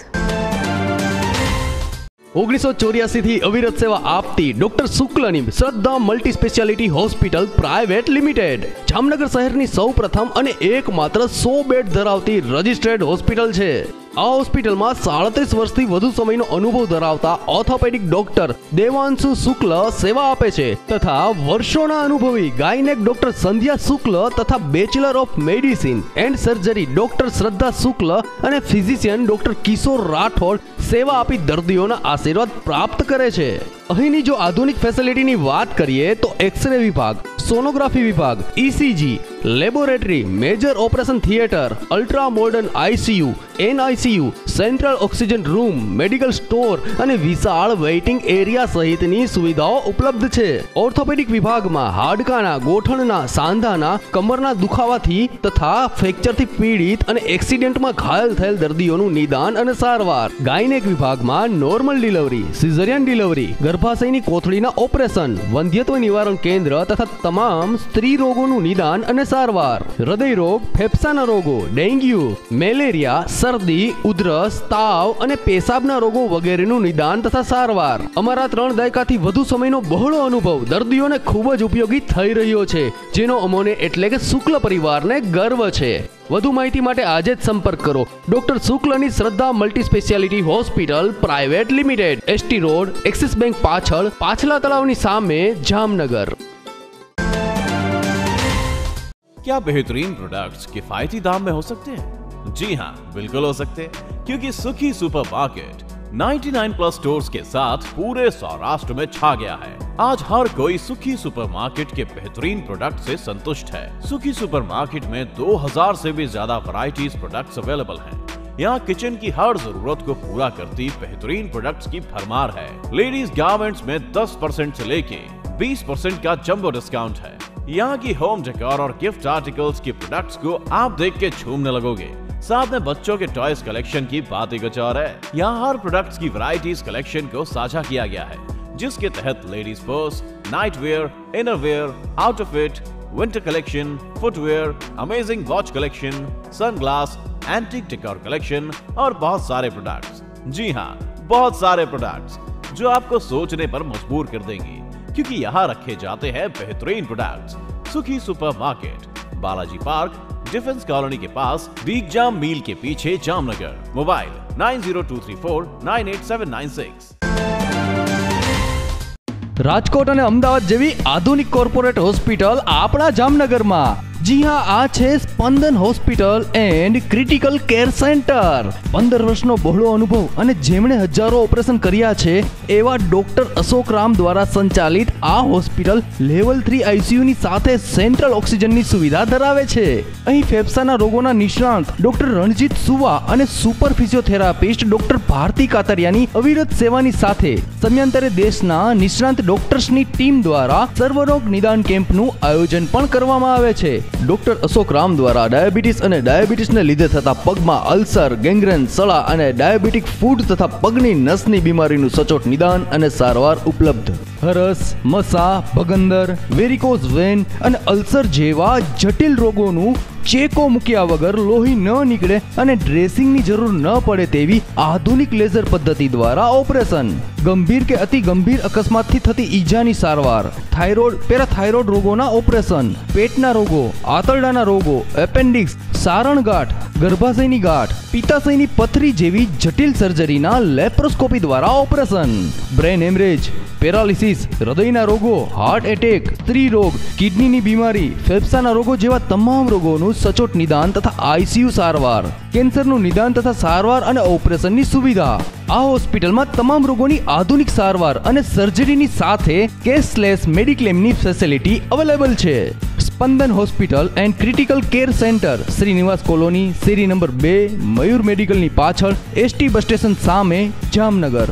[SPEAKER 2] ઓગણીસો ચોર્યાસી થી અવિરત સેવા આપતી ડોક્ટર શુક્લની Shraddha multi speciality hospital private limited Jamnagar શહેરની સૌ પ્રથમ અને એકમાત્ર સો બેડ ધરાવતી રજિસ્ટર્ડ હોસ્પિટલ છે. આ હોસ્પિટલમાં સાડત્રીસ વર્ષથી વધુ સમયનો અનુભવ ધરાવતા ઓર્થોપેડિક ડોક્ટર દેવાંશુ શુક્લ સેવા આપે છે તથા વર્ષોના અનુભવી ગાયનેક ડોક્ટર સંધ્યા શુક્લ તથા bachelor of medicine and surgery doctor Shraddha Shukla અને ફિઝિશિયન ડોક્ટર કિશોર રાઠોડ સેવા આપી દર્દીઓના આશીર્વાદ પ્રાપ્ત કરે છે. અહીંની જો આધુનિક ફેસિલિટીની વાત કરીએ તો એક્સરે વિભાગ, સોનોગ્રાફી વિભાગ, ECG, laboratory, major operation theatre, ultra modern ICU, NICU, central oxygen room, medical store અને વિશાળ વેઇટિંગ એરિયા સહિતની સુવિધાઓ ઉપલબ્ધ છે. ઓર્થોપેડિક વિભાગમાં હાડકાના, ગોઠણના, સાંધાના, કમરના દુખાવાથી તથા ફ્રેક્ચરથી પીડિત અને એક્સિડન્ટમાં ઘાયલ થયેલ દર્દીઓનું નિદાન અને સારવાર. ગાયનેક વિભાગમાં નોર્મલ ડિલિવરી, સિઝેરિયન ડિલિવરી, ગર્ભાશયની કોથળીના ઓપરેશન, વંધ્યત્વ નિવારણ કેન્દ્ર તથા તમામ સ્ત્રી રોગોનું નિદાન અને સારવાર. હૃદય રોગ, ફેફસાના રોગો, ડેન્ગ્યુ, મેલેરિયા, શરદી, ઉધરસ, તાવ અને પેશાબના રોગો વગેરેનું નિદાન તથા સારવાર. અમારા ત્રણ દાયકાથી વધુ સમયનો બહોળો અનુભવ દર્દીઓને ખૂબ જ ઉપયોગી થઈ રહ્યો છે, જેનો અમોને એટલે કે શુક્લ પરિવારને ગર્વ છે. વધુ માહિતી માટે આજે જ સંપર્ક કરો ડોક્ટર શુક્લની Shraddha multi speciality hospital private limited, ST road, Axis bank પાછળ, પાછલા તળાવની સામે, जामनगर.
[SPEAKER 6] क्या बेहतरीन प्रोडक्ट्स किफायती दाम में हो सकते हैं? जी हाँ, बिल्कुल हो सकते हैं, क्योंकि सुखी सुपरमार्केट निन्यानवे प्लस स्टोर्स के साथ पूरे सौराष्ट्र में छा गया है. आज हर कोई सुखी सुपरमार्केट के बेहतरीन प्रोडक्ट से संतुष्ट है. सुखी सुपरमार्केट में दो हज़ार से भी ज्यादा वैरायटीज प्रोडक्ट्स अवेलेबल हैं. यहाँ किचन की हर जरूरत को पूरा करती बेहतरीन प्रोडक्ट्स की भरमार है. लेडीज गारमेंट्स में दस परसेंट से लेके बीस परसेंट का जंबो डिस्काउंट है. यहाँ की होम डेकोर और गिफ्ट आर्टिकल्स की प्रोडक्ट्स को आप देख के झूमने लगोगे. साथ में बच्चों के टॉयज कलेक्शन की बात ही कुछ और है. यहाँ हर प्रोडक्ट्स की वैरायटीज कलेक्शन को साझा किया गया है, जिसके तहत ladies purse, night wear, inner wear, outer fit, winter collection, footwear, amazing watch collection, sunglass, antique decor collection और बहुत सारे प्रोडक्ट्स. जी हाँ, बहुत सारे प्रोडक्ट्स जो आपको सोचने पर मजबूर कर देंगे, क्योंकि यहाँ रखे जाते हैं बेहतरीन products. Sukhi supermarket, Balaji park, defence colony के पास, दीगजाम मील के पीछे, Jamnagar. Mobile nine zero two three four nine eight seven nine six.
[SPEAKER 2] Rajkot અને અમદાવાદ જેવી આધુનિક કોર્પોરેટ હોસ્પિટલ આપણા જામનગરમાં. જી હા, આ છે Spandan hospital and critical care centre. પંદર વર્ષનો બહોળો અનુભવ અને જેમણે હજારો ઓપરેશન કર્યા છે એવા ડોક્ટર અશોક રામ દ્વારા સંચાલિત આ હોસ્પિટલ લેવલ થ્રી આઈસીયુની સાથે સેન્ટ્રલ ઓક્સિજનની સુવિધા ધરાવે છે. અહીં ફેફસાના રોગોના નિષ્ણાંત ડોક્ટર રણજીત સુવા અને સુપર ફિઝિયોથેરાપિસ્ટ ડોક્ટર ભારતી કાતરિયાની અવિરત સેવાની સાથે સમયાંતરે દેશના નિષ્ણાંત ડોક્ટર્સની ટીમ દ્વારા સર્વરોગ નિદાન કેમ્પનું આયોજન પણ કરવામાં આવે છે. ડોક્ટર અશોક રામ દ્વારા ડાયાબિટીસ અને ડાયાબિટીસને લીધે થતા પગમાં અલ્સર, ગેંગ્રેન, સળા અને ડાયાબિટીક ફૂટ તથા પગની નસની બીમારીનું સચોટ નિદાન અને સારવાર ઉપલબ્ધ. હરસ, મસા, ભગંદર, વેરિકોઝ વેન અને અલ્સર જેવા જટિલ રોગોનું ચેકો મૂક્યા વગર લોહી ન નીકળે અને ડ્રેસિંગની જરૂર ન પડે તેવી આધુનિક લેઝર પદ્ધતિ દ્વારા ઓપરેશન. ગંભીર કે અતિ ગંભીર અકસ્માતથી થતી ઈજાની સારવાર, થાઇરોઇડ, પેરાથાઇરોઇડ રોગોના ઓપરેશન, પેટના રોગો, આંતરડાના રોગો, એપેન્ડિક્સ, સારણગાંઠ, ગર્ભાશયની ગાંઠ, પિત્તાશયની પથરી જેવી જટિલ સર્જરીના લેપ્રોસ્કોપી દ્વારા ઓપરેશન. બ્રેન હેમરેજ, પેરાલિસિસ, હૃદયના રોગો, હાર્ટ એટેક, સ્ત્રી રોગ, કિડનીની બીમારી, ફેફસાના રોગો જેવા તમામ રોગોનું સચોટ નિદાન તથા આઈસીયુ સારવાર, કેન્સરનું નિદાન તથા સારવાર અને ઓપરેશનની સુવિધા. આ હોસ્પિટલમાં તમામ રોગોની આધુનિક સારવાર અને સર્જરીની સાથે કેશલેસ મેડિક્લેમની ફેસિલિટી અવેલેબલ છે. Spandan hospital and critical care centre, Shrinivas colony, શેરી નંબર બે, મયુર મેડિકલની પાછળ, એસટી બસ સ્ટેશન સામે, જામનગર.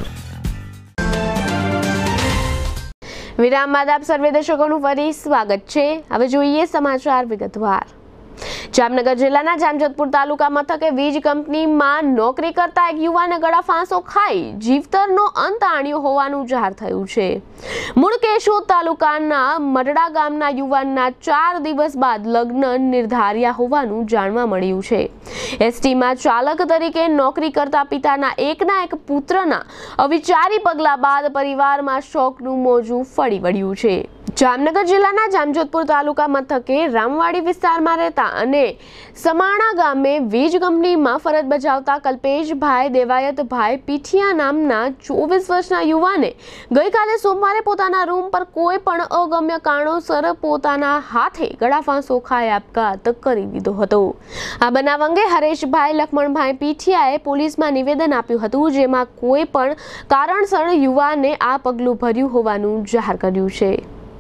[SPEAKER 1] વિરામ બાદ આપ સર્વે દર્શકોનું ફરી સ્વાગત છે. હવે જોઈએ સમાચાર વિગતવાર. જામનગર જિલ્લાના જામજોધપુર તાલુકા મથકે વીજ કંપનીમાં નોકરી કરતા એક યુવાને ગળા ફાંસો ખાઈ જીવતરનો અંત આણ્યો હોવાનું જાહેર થયું છે. મૂળ કેશોદ તાલુકાના મરડા ગામના યુવાનના ચાર દિવસ બાદ લગ્ન નિર્ધાર્યા હોવાનું જાણવા મળ્યું છે. એસટીમાં ચાલક તરીકે નોકરી કરતા પિતાના એકના એક પુત્રના અવિચારી પગલા બાદ પરિવારમાં શોકનું મોજું ફળી વળ્યું છે. જામનગર જિલ્લાના જામજોધપુર તાલુકા મથકે રામવાડી વિસ્તારમાં રહેતા અને કે સમાણા ગામે વીજ કંપનીમાં ફરજ બજાવતા કલ્પેશભાઈ દેવાયતભાઈ પીઠિયા નામના ચોવીસ વર્ષના યુવાને ગઈકાલે સોમવારે પોતાના રૂમ પર કોઈ પણ અગમ્ય કારણોસર પોતાના હાથે ગળાફાંસો ખાઈ આપઘાત કરી દીધો હતો। આ બનાવ અંગે હરેશભાઈ લખમણભાઈ પીઠિયાએ પોલીસમાં નિવેદન આપ્યું હતું, જેમાં કોઈ પણ કારણસર યુવાને આ પગલું ભર્યું હોવાનું જાહેર કર્યું છે।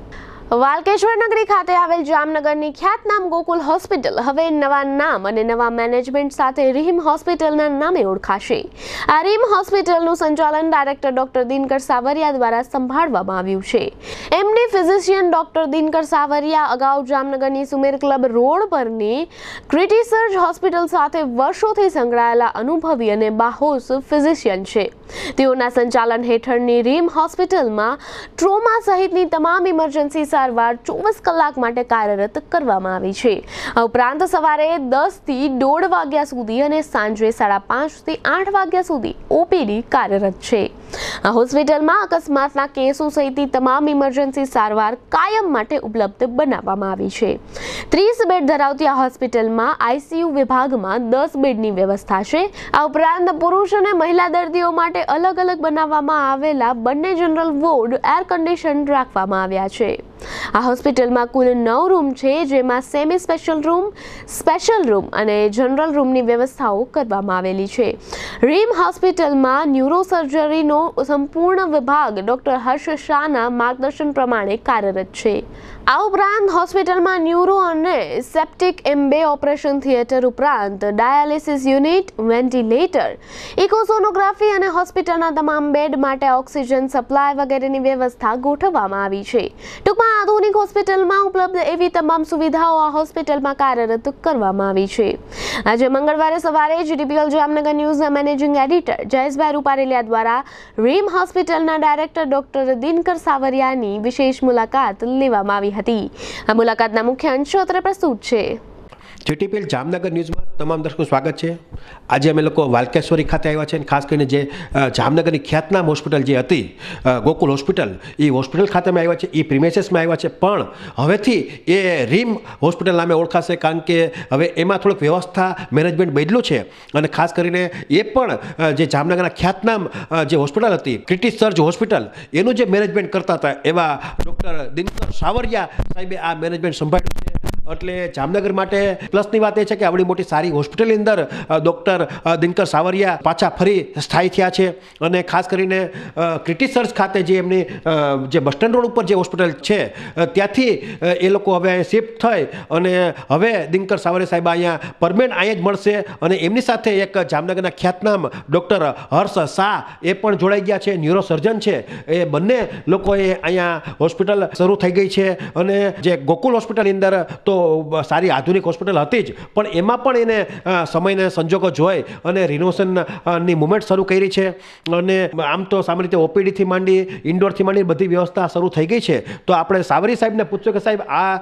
[SPEAKER 1] વાલકેશ્વર નગરી ખાતે આવેલ જામનગરની ખ્યાતનામ ગોકુલ હોસ્પિટલ હવે નવા નામ અને નવા મેનેજમેન્ટ સાથે રીમ હોસ્પિટલના નામે ઓળખાશે। આ રીમ હોસ્પિટલનું સંચાલન ડાયરેક્ટર ડોક્ટર દિનકર સાવરિયા દ્વારા સંભાળવામાં આવ્યું છે। MD physician doctor Dinkar Savariya અગાઉ જામનગરની સુમેર ક્લબ રોડ પરની ક્રિટીસર્જ હોસ્પિટલ સાથે વર્ષોથી સંકળાયેલા અનુભવી અને બાહોશ ફિઝિશિયન છે। તેઓના સંચાલન હેઠળની રીમ હોસ્પિટલમાં ટ્રોમા સહિતની તમામ ઇમરજન્સી સારવાર ચોવીસ કલાક માટે કાર્યરત કરવામાં આવી છે। આ ઉપરાંત સવારે દસ થી દોઢ વાગ્યા સુધી અને સાંજે સાડા પાંચ થી આઠ વાગ્યા સુધી ઓપીડી કાર્યરત છે। આ હોસ્પિટલમાં અકસ્માતના કેસો સહિતની તમામ ઇમરજન્સી સારવાર કાયમ માટે ઉપલબ્ધ બનાવવામાં આવી છે। ત્રીસ બેડ ધરાવતી આ હોસ્પિટલમાં આઈસીયુ વિભાગમાં દસ બેડની વ્યવસ્થા છે। આ ઉપરાંત પુરુષ અને મહિલા દર્દીઓ માટે અલગ અલગ બનાવવામાં આવેલા બંને જનરલ વોર્ડ એર કન્ડિશન રાખવામાં આવ્યા છે। આ હોસ્પિટલમાં કુલ નવ રૂમ છે, જેમાં semi special room, special room અને જનરલ રૂમની વ્યવસ્થાઓ કરવામાં આવેલી છે। રીમ હોસ્પિટલમાં ન્યુરોસર્જરીનો સંપૂર્ણ વિભાગ ડોક્ટર હર્ષ શાહના માર્ગદર્શન પ્રમાણે કાર્યરત છે। આ ઉપરાંત હોસ્પિટલમાં ન્યુરો અને સેપ્ટિક એમ્બે ઓપરેશન થિયેટર ઉપરાંત ડાયાલિસિસ યુનિટ, વેન્ટિલેટર, ઇકોસોનોગ્રાફી અને હોસ્પિટલના તમામ બેડ માટે ઓક્સિજન સપ્લાય વગેરેની વ્યવસ્થા ગોઠવવામાં આવી છે। ટૂંકમાં આધુનિક હોસ્પિટલમાં ઉપલબ્ધ એવી તમામ સુવિધાઓ આ હોસ્પિટલમાં કાર્યરત કરવામાં આવી છે। આજે મંગળવારે સવારે જીડીપીએલ જામનગર ન્યૂઝના મેનેજિંગ એડિટર જયેશભાઈ રૂપારેલિયા દ્વારા રીમ હોસ્પિટલના ડાયરેક્ટર ડોક્ટર દિનકર સાવરિયાની વિશેષ મુલાકાત લેવામાં આવી હતી। આ મુલાકાતના મુખ્ય અંશો અત્રે પ્રસ્તુત છે।
[SPEAKER 4] જીટીપીએલ જામનગર ન્યૂઝમાં તમામ દર્શકોનું સ્વાગત છે। આજે અમે લોકો વાલકેશ્વરી ખાતે આવ્યા છે અને ખાસ કરીને જે જામનગરની ખ્યાતનામ હોસ્પિટલ જે હતી ગોકુલ હોસ્પિટલ, એ હોસ્પિટલ ખાતે અમે આવ્યા છે, એ પ્રિમેસીસમાં આવ્યા છે, પણ હવેથી એ રીમ હોસ્પિટલ નામે ઓળખાશે, કારણ કે હવે એમાં થોડીક વ્યવસ્થા મેનેજમેન્ટ બદલ્યું છે અને ખાસ કરીને એ પણ જે જામનગરના ખ્યાતનામ જે હોસ્પિટલ હતી ક્રિટીસર્જ હોસ્પિટલ, એનું જે મેનેજમેન્ટ કરતા હતા એવા ડૉક્ટર દિનકર સાવરિયા સાહેબે આ મેનેજમેન્ટ સંભાળ્યું છે। એટલે જામનગર માટે પ્લસની વાત એ છે કે આવડી મોટી સારી હોસ્પિટલની અંદર ડૉક્ટર દિનકર સાવરિયા પાછા ફરી સ્થાયી થયા છે અને ખાસ કરીને ક્રિટીસર્જ ખાતે જે એમની જે બસ સ્ટેન્ડ રોડ ઉપર જે હોસ્પિટલ છે ત્યાંથી એ લોકો હવે શિફ્ટ થઈ અને હવે દિનકર સાવરિયા સાહેબ અહીંયા પરમેનન્ટ અહીંયા જ મળશે અને એમની સાથે એક જામનગરના ખ્યાતનામ ડૉક્ટર હર્ષ શાહ એ પણ જોડાઈ ગયા છે, ન્યુરોસર્જન છે। એ બંને લોકોએ અહીંયા હોસ્પિટલ શરૂ થઈ ગઈ છે અને જે ગોકુલ હોસ્પિટલની અંદર તો સારી આધુનિક હોસ્પિટલ હતી જ, પણ એમાં પણ એને સમયને સંજોગો જોઈ અને રિનોવેશનની મુવમેન્ટ શરૂ કરી છે અને આમ તો સામાન્ય રીતે ઓપીડીથી માંડી ઇન્ડોરથી માંડી બધી વ્યવસ્થા શરૂ થઈ ગઈ છે। તો આપણે સાવરી સાહેબને પૂછ્યું કે સાહેબ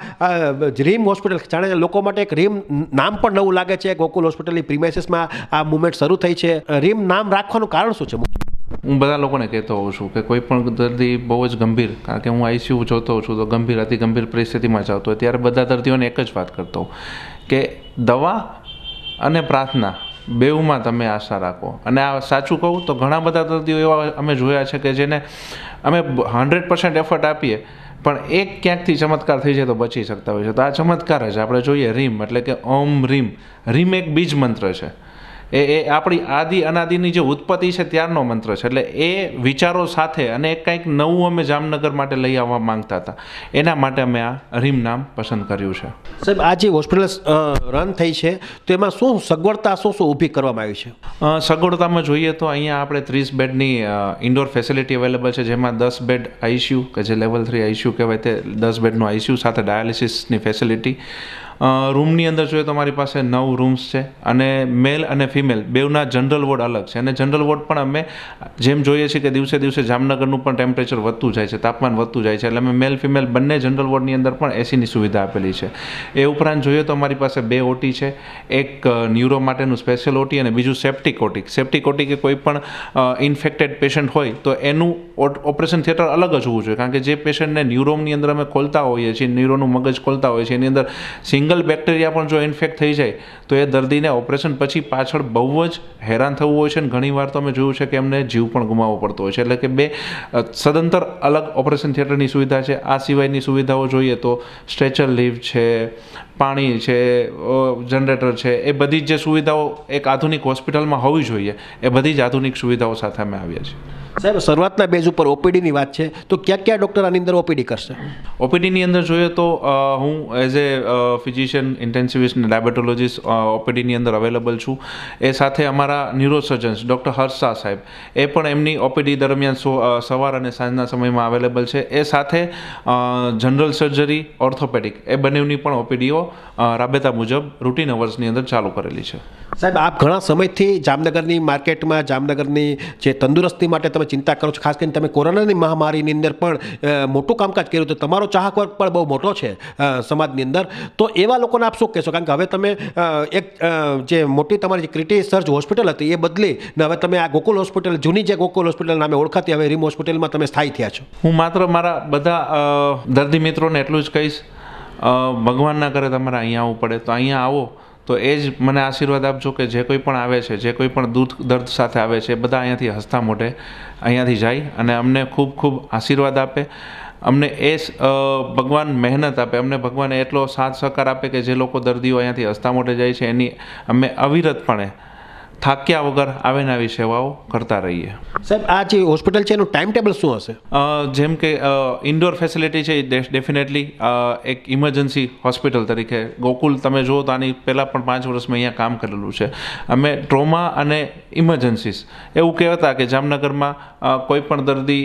[SPEAKER 4] આ રીમ હોસ્પિટલ, જાણે લોકો માટે એક રીમ નામ પણ નવું લાગે છે, ગોકુલ હોસ્પિટલની પ્રિમાઇસીસમાં આ મુવમેન્ટ શરૂ થઈ છે, રીમ નામ રાખવાનું કારણ શું છે?
[SPEAKER 7] હું બધા લોકોને કહેતો હોઉં છું કે કોઈ પણ દર્દી બહુ જ ગંભીર, કારણ કે હું આઈસીયુ જોતો હોઉં છું તો ગંભીર અતિ ગંભીર પરિસ્થિતિમાં ચાલતો હોય ત્યારે બધા દર્દીઓને એક જ વાત કરતો હોઉં કે દવા અને પ્રાર્થના બેઉમાં તમે આશા રાખો। અને આ સાચું કહું તો ઘણા બધા દર્દીઓ એવા અમે જોયા છે કે જેને અમે હંડ્રેડ પર્સન્ટ એફર્ટ આપીએ પણ એક ક્યાંકથી ચમત્કાર થઈ જાય તો બચી શકતા હોય છે। તો આ ચમત્કાર જ આપણે જોઈએ રીમ એટલે કે ઓમ રીમ। રીમ એક બીજ મંત્ર છે, એ એ આપણી આદિ અનાદિની જે ઉત્પત્તિ છે ત્યારનો મંત્ર છે। એટલે એ વિચારો સાથે અને એક કંઈક નવું અમે જામનગર માટે લઈ આવવા માંગતા હતા, એના માટે અમે આ રીમ નામ પસંદ કર્યું છે।
[SPEAKER 4] સાહેબ, આ જે હોસ્પિટલ રન થઈ છે તો એમાં શું સગવડતા શું શું ઊભી કરવામાં આવી છે?
[SPEAKER 7] સગવડતામાં જોઈએ તો અહીંયા આપણે ત્રીસ બેડની ઇન્ડોર ફેસિલિટી અવેલેબલ છે, જેમાં દસ બેડ આઈસીયુ કે જે લેવલ થ્રી આઈસીયુ કહેવાય તે દસ બેડનું આઈસીયુ સાથે ડાયાલિસિસની ફેસિલિટી। રૂમની અંદર જોઈએ તો અમારી પાસે નવ રૂમ્સ છે અને મેલ અને ફિમેલ બેઉના જનરલ વોર્ડ અલગ છે અને જનરલ વોર્ડ પણ અમે જેમ જોઈએ છીએ કે દિવસે દિવસે જામનગરનું પણ ટેમ્પરેચર વધતું જાય છે, તાપમાન વધતું જાય છે, એટલે અમે મેલ ફિમેલ બંને જનરલ વોર્ડની અંદર પણ એસીની સુવિધા આપેલી છે। એ ઉપરાંત જોઈએ તો અમારી પાસે બે ઓટી છે, એક ન્યુરો માટેનું સ્પેશિયલ ઓટી અને બીજું સેપ્ટિક ઓટી। સેપ્ટિક ઓટી કે કોઈ પણ ઇન્ફેક્ટેડ પેશન્ટ હોય તો એનું ઓપરેશન થિયેટર અલગ જ હોવું જોઈએ, કારણ કે જે પેશન્ટને ન્યુરોમની અંદર અમે ખોલતા હોઈએ છીએ, ન્યુરોનું મગજ ખોલતા હોઈએ છીએ, એની અંદર સિંગલ સિંગલ બેક્ટેરિયા પણ જો ઇન્ફેક્ટ થઈ જાય તો એ દર્દીને ઓપરેશન પછી પાછળ બહુ જ હેરાન થવું હોય છે, અને ઘણીવાર તો અમે જોયું છે કે એમને જીવ પણ ગુમાવવો પડતો હોય છે. એટલે કે બે સદંતર અલગ ઓપરેશન થિયેટરની સુવિધા છે. આ સિવાયની સુવિધાઓ જોઈએ તો સ્ટ્રેચર લીવ છે, પાણી છે, જનરેટર છે, એ બધી જ જે સુવિધાઓ એક આધુનિક હોસ્પિટલમાં હોવી જોઈએ એ બધી જ આધુનિક સુવિધાઓ સાથે અમે આવ્યા છીએ.
[SPEAKER 4] સાહેબ, શરૂઆતના બેઝ ઉપર ઓપીડીની વાત છે તો ક્યાં ક્યાં ડૉક્ટર આની અંદર ઓપીડી કરશે?
[SPEAKER 7] ઓપીડીની અંદર જોઈએ તો હું એઝ એ ફિઝિશિયન, ઇન્ટેન્સિવિસ્ટ અને ડાયાબેટોલોજીસ્ટ ઓપીડીની અંદર અવેલેબલ છું. એ સાથે અમારા ન્યુરોસર્જન્સ ડૉક્ટર હર્ષ શાહ સાહેબ એ પણ એમની ઓપીડી દરમિયાન સવાર અને સાંજના સમયમાં અવેલેબલ છે. એ સાથે જનરલ સર્જરી, ઓર્થોપેડિક એ બંનેની પણ ઓપીડીઓ રાબેતા મુજબ રૂટીન અવર્સની અંદર ચાલુ કરેલી છે.
[SPEAKER 4] સાહેબ, આપ ઘણા સમયથી જામનગરની માર્કેટમાં, જામનગરની જે તંદુરસ્તી માટે તમે ચિંતા કરો છો, ખાસ કરીને તમે કોરોનાની મહામારીની અંદર પણ મોટું કામકાજ કર્યું, તો તમારો ચાહક વર્ગ પણ બહુ મોટો છે સમાજની અંદર. તો એવા લોકોને આપ શું કહેશો? કારણ કે હવે તમે એક જે મોટી તમારી જે ક્રિટી સર્જ હોસ્પિટલ હતી એ બદલી ને હવે તમે આ ગોકુલ હોસ્પિટલ, જૂની જે ગોકુલ હોસ્પિટલ નામે ઓળખાતી હવે રીમ હોસ્પિટલમાં તમે સ્થાયી થયા છો.
[SPEAKER 7] હું માત્ર મારા બધા દર્દી મિત્રોને એટલું જ કહીશ, ભગવાન ના કરે તમારે અહીંયા આવવું પડે તો અહીંયા આવો, તો એ જ મને આશીર્વાદ આપજો કે જે કોઈ પણ આવે છે, જે કોઈ પણ દુઃખ દર્દ સાથે આવે છે, બધા અહીંયાથી હસતા મોઢે અહીંયાથી જાય અને અમને ખૂબ ખૂબ આશીર્વાદ આપે. અમને એ ભગવાન મહેનત આપે, અમને ભગવાન એટલો સાથ સહકાર આપે કે જે લોકો દર્દીઓ અહીંયાથી હસતા મોઢે જાય છે એની અમે અવિરતપણે થાક્યા વગર આવે ને આવી સેવાઓ કરતા રહીએ.
[SPEAKER 4] સાહેબ, આ જે હોસ્પિટલ છે એનું ટાઈમ ટેબલ શું હશે?
[SPEAKER 7] જેમ કે ઇન્ડોર ફેસિલિટી છે એ ડેફિનેટલી એક ઇમરજન્સી હોસ્પિટલ તરીકે ગોકુલ તમે જુઓ તો આની પહેલાં પણ પાંચ વર્ષ મેં અહીંયા કામ કરેલું છે. અમે ટ્રોમા અને ઇમરજન્સીસ એવું કહેતા કે જામનગરમાં કોઈ પણ દર્દી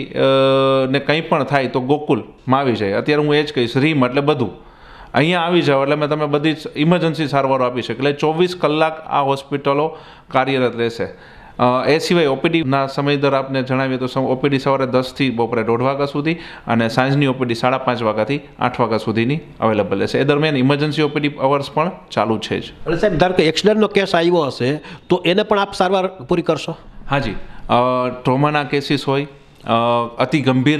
[SPEAKER 7] ને કંઈ પણ થાય તો ગોકુલમાં આવી જાય. અત્યારે હું એ જ કહીશ, રીમ એટલે બધું અહીંયા આવી જાઓ એટલે મેં તમે બધી જ ઇમરજન્સી સારવારો આપી શકે. એટલે ચોવીસ કલાક આ હોસ્પિટલો કાર્યરત રહેશે. એ સિવાય ઓપીડીના સમય દર આપને જણાવીએ તો ઓપીડી સવારે દસથી બપોરે દોઢ વાગ્યા સુધી અને સાંજની ઓપીડી સાડા પાંચ વાગ્યાથી આઠ વાગ્યા સુધીની અવેલેબલ રહેશે. એ દરમિયાન ઇમરજન્સી ઓપીડી અવર્સ પણ ચાલુ છે જ.
[SPEAKER 4] અને સાહેબ, ધારો કે એક્સિડન્ટનો કેસ આવ્યો હશે તો એને પણ આપ સારવાર પૂરી કરશો?
[SPEAKER 7] હાજી, ટ્રોમાના કેસીસ હોય, અતિ ગંભીર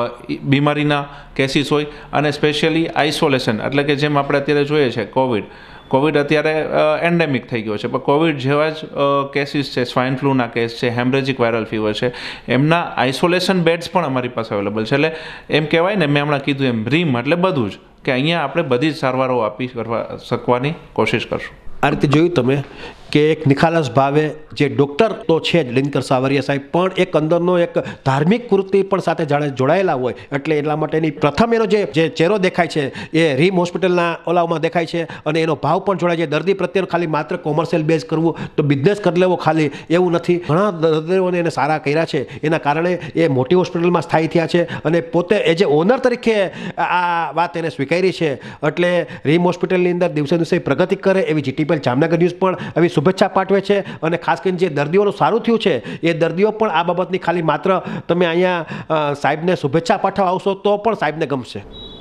[SPEAKER 7] બીમારીના કેસીસ હોય અને સ્પેશિયલી આઇસોલેશન, એટલે કે જેમ આપણે અત્યારે જોઈએ છે કોવિડ કોવિડ અત્યારે એન્ડેમિક થઈ ગયો છે, પણ કોવિડ જેવા જ કેસીસ છે, સ્વાઇન ફ્લૂના કેસ છે, હેમરેજિક વાયરલ ફીવર છે, એમના આઇસોલેશન બેડ્સ પણ અમારી પાસે અવેલેબલ છે. એટલે એમ કહેવાય ને, મેં હમણાં કીધું એમ, રીમ એટલે બધું જ, કે અહીંયા આપણે બધી જ સારવારો આપી કરવા શકવાની કોશિશ કરશું.
[SPEAKER 4] આ રીતે જોયું તમે કે એક નિખાલસ ભાવે જે ડૉક્ટર તો છે જ દિનકર સાવરિયા સાહેબ, પણ એક અંદરનો એક ધાર્મિક વૃત્તિ પણ સાથે જાણે જોડાયેલા હોય, એટલે એટલા માટેની પ્રથમ એનો જે જે ચહેરો દેખાય છે એ રીમ હોસ્પિટલના ઓલાઓમાં દેખાય છે અને એનો ભાવ પણ જોડાય છે. દર્દી પ્રત્યેનો ખાલી માત્ર કોમર્શિયલ બેઝ કરવું તો બિઝનેસ કરી લેવો ખાલી એવું નથી. ઘણા દર્દીઓને એને સારા કર્યા છે, એના કારણે એ મોટી હોસ્પિટલમાં સ્થાયી થયા છે અને પોતે એ જે ઓનર તરીકે આ વાત એને સ્વીકારી છે. એટલે રીમ હોસ્પિટલની અંદર દિવસે દિવસે પ્રગતિ કરે એવી જીટીપીએલ જામનગર ન્યૂઝ પણ આવી શુભેચ્છા પાઠવે છે. અને ખાસ કરીને જે દર્દીઓનું સારું થયું છે એ દર્દીઓ પણ આ બાબતની ખાલી માત્ર તમે અહીંયા સાહેબને શુભેચ્છા પાઠવવા આવશો તો પણ સાહેબને ગમશે.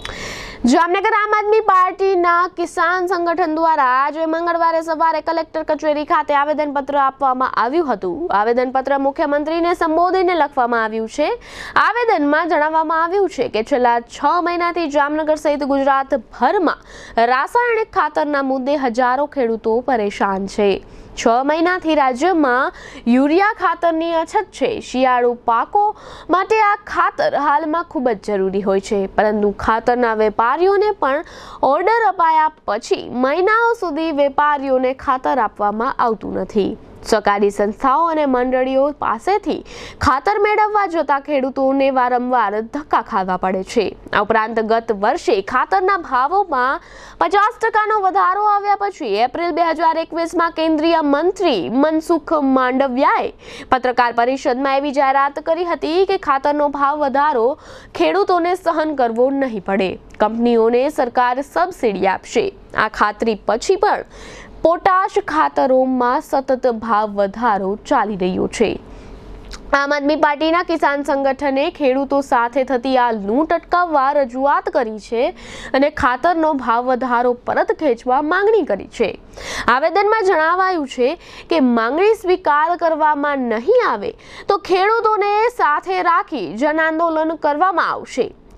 [SPEAKER 1] જામનગર આમ આદમી પાર્ટીના કિસાન સંગઠન દ્વારા આજે મંગળવારે સવારે કલેક્ટર કચેરી ખાતે આવેદનપત્ર આપવામાં આવ્યું હતું. આવેદનપત્ર મુખ્યમંત્રીને સંબોધીને લખવામાં આવ્યું છે. આવેદનમાં જણાવવામાં આવ્યું છે કે છેલ્લા છ મહિનાથી જામનગર સહિત ગુજરાતભરમાં રાસાયણિક ખાતરના મુદ્દે હજારો ખેડૂતો પરેશાન છે. છ મહિનાથી રાજ્યમાં યુરિયા ખાતરની અછત છે. શિયાળુ પાકો માટે આ ખાતર હાલમાં ખૂબ જ જરૂરી હોય છે, પરંતુ ખાતરના વેપારીઓને પણ ઓર્ડર અપાયા પછી મહિનાઓ સુધી વેપારીઓને ખાતર આપવામાં આવતું નથી. સહકારી સંસ્થાઓ અને મંડળીઓ પાસેથી ખાતર મેળવવા જતા ખેડૂતોને વારંવાર ધક્કા ખાવા પડે છે. આ ઉપરાંત ગત વર્ષે ખાતરના ભાવોમાં પચાસ ટકાનો વધારો આવ્યા પછી એપ્રિલ બે હજાર એકવીસમાં કેન્દ્રીય મંત્રી મનસુખ માંડવિયાએ પત્રકાર પરિષદમાં એવી જાહેરાત કરી હતી કે ખાતરનો ભાવ વધારો ખેડૂતોને સહન કરવો નહીં પડે. કંપનીઓને સરકાર સબસિડી આપશે. આ ખાતરી પછી પણ પોટાશ ખાતરોમાં સતત ભાવ વધારો ચાલી રહ્યો છે. આમ આદમી પાર્ટીના કિસાન સંગઠને ખેડૂતો સાથે થતી આ લૂંટ અટકાવવા રજૂઆત કરી છે અને ખાતરનો ભાવ વધારો પરત ખેંચવા માંગણી કરી છે. આવેદનમાં જણાવાયું છે કે માંગણી સ્વીકાર કરવામાં નહીં આવે તો ખેડૂતોને સાથે રાખી જન આંદોલન કરવામાં આવશે.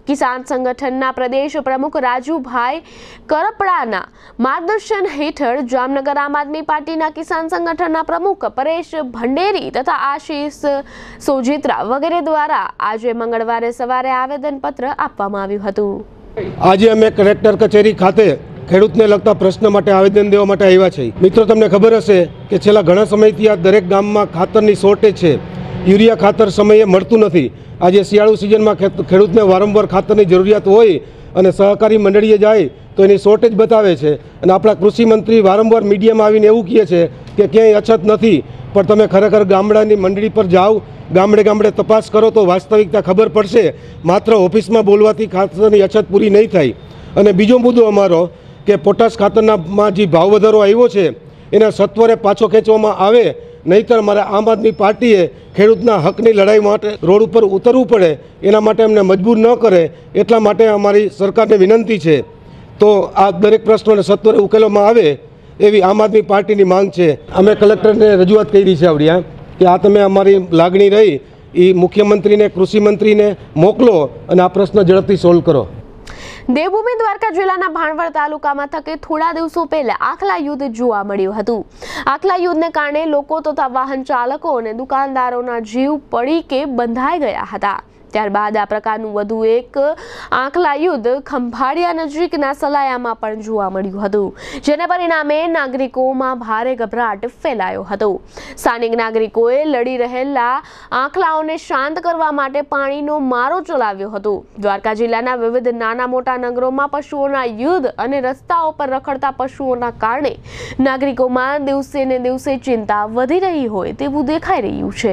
[SPEAKER 1] કિસાન સંગઠનના પ્રદેશ પ્રમુખ રાજુભાઈ કરપડાના માર્ગદર્શન હેઠળ જામનગર આમ આદમી પાર્ટીના કિસાન સંગઠનના પ્રમુખ પરેશ ભંડેરી તથા આશીષ સોજિત્રા વગેરે દ્વારા આજે મંગળવારે સવારે આવેદનપત્ર આપવામાં આવ્યું હતું.
[SPEAKER 8] આજે અમે કલેક્ટર કચેરી ખાતે ખેડૂતને લગતા પ્રશ્ન માટે આવેદન દેવા માટે આવ્યા છે. મિત્રો, તમને ખબર હશે કે છેલ્લા ઘણા સમયથી આ દરેક ગામમાં ખાતરની શોર્ટેજ છે. યુરિયા ખાતર સમયે મળતું નથી. આજે શિયાળુ સિઝનમાં ખેડૂતને વારંવાર ખાતરની જરૂરિયાત હોય અને સહકારી મંડળીએ જાય તો એની શોર્ટેજ બતાવે છે. અને આપણા કૃષિ મંત્રી વારંવાર મીડિયામાં આવીને એવું કહે છે કે ક્યાંય અછત નથી. પણ તમે ખરેખર ગામડાની મંડળી પર જાઓ, ગામડે ગામડે તપાસ કરો તો વાસ્તવિકતા ખબર પડશે. માત્ર ઓફિસમાં બોલવાથી ખાતરની અછત પૂરી નહીં થાય. અને બીજો મુદ્દો અમારો કે પોટાશ ખાતરનામાં જે ભાવ વધારો આવ્યો છે એના સત્વરે પાછો ખેંચવામાં આવે, નહીંતર મારે આમ આદમી પાર્ટીએ ખેડૂતના હકની લડાઈ માટે રોડ ઉપર ઉતરવું પડે. એના માટે અમને મજબૂર ન કરે એટલા માટે અમારી સરકારને વિનંતી છે. તો આ દરેક પ્રશ્નોને સત્વરે ઉકેલવામાં આવે એવી આમ આદમી પાર્ટીની માંગ છે. અમે કલેક્ટરને રજૂઆત કરી છે આવડ્યા કે આ તમે અમારી લાગણી રહી એ મુખ્યમંત્રીને, કૃષિ મંત્રીને મોકલો અને આ પ્રશ્ન ઝડપથી સોલ્વ કરો.
[SPEAKER 1] દેવભૂમિ દ્વારકા જિલ્લાના ભાણવડ તાલુકામાં થકે થોડા દિવસો પહેલા આખલા યુદ્ધ જોવા મળ્યું હતું. આખલા યુદ્ધને કારણે લોકો તથા વાહન ચાલકો અને દુકાનદારોના જીવ પડી કે બંધાઈ ગયા હતા. ત્યારબાદ આ પ્રકારનું વધુ એક આખલા યુદ્ધ ખંભાળિયા નજીકના સલાયામાં પણ જોવા મળ્યું હતું, જેને પરિણામે નાગરિકોમાં ભારે ગભરાટ ફેલાયો હતો. સ્થાનિક નાગરિકોએ લડી રહેલા આખલાઓને શાંત કરવા માટે પાણીનો મારો ચલાવ્યો હતો. દ્વારકા જિલ્લાના વિવિધ નાના મોટા નગરોમાં પશુઓના યુદ્ધ અને રસ્તાઓ પર રખડતા પશુઓના કારણે નાગરિકોમાં દિવસે ને દિવસે ચિંતા વધી રહી હોય તેવું દેખાઈ રહ્યું છે.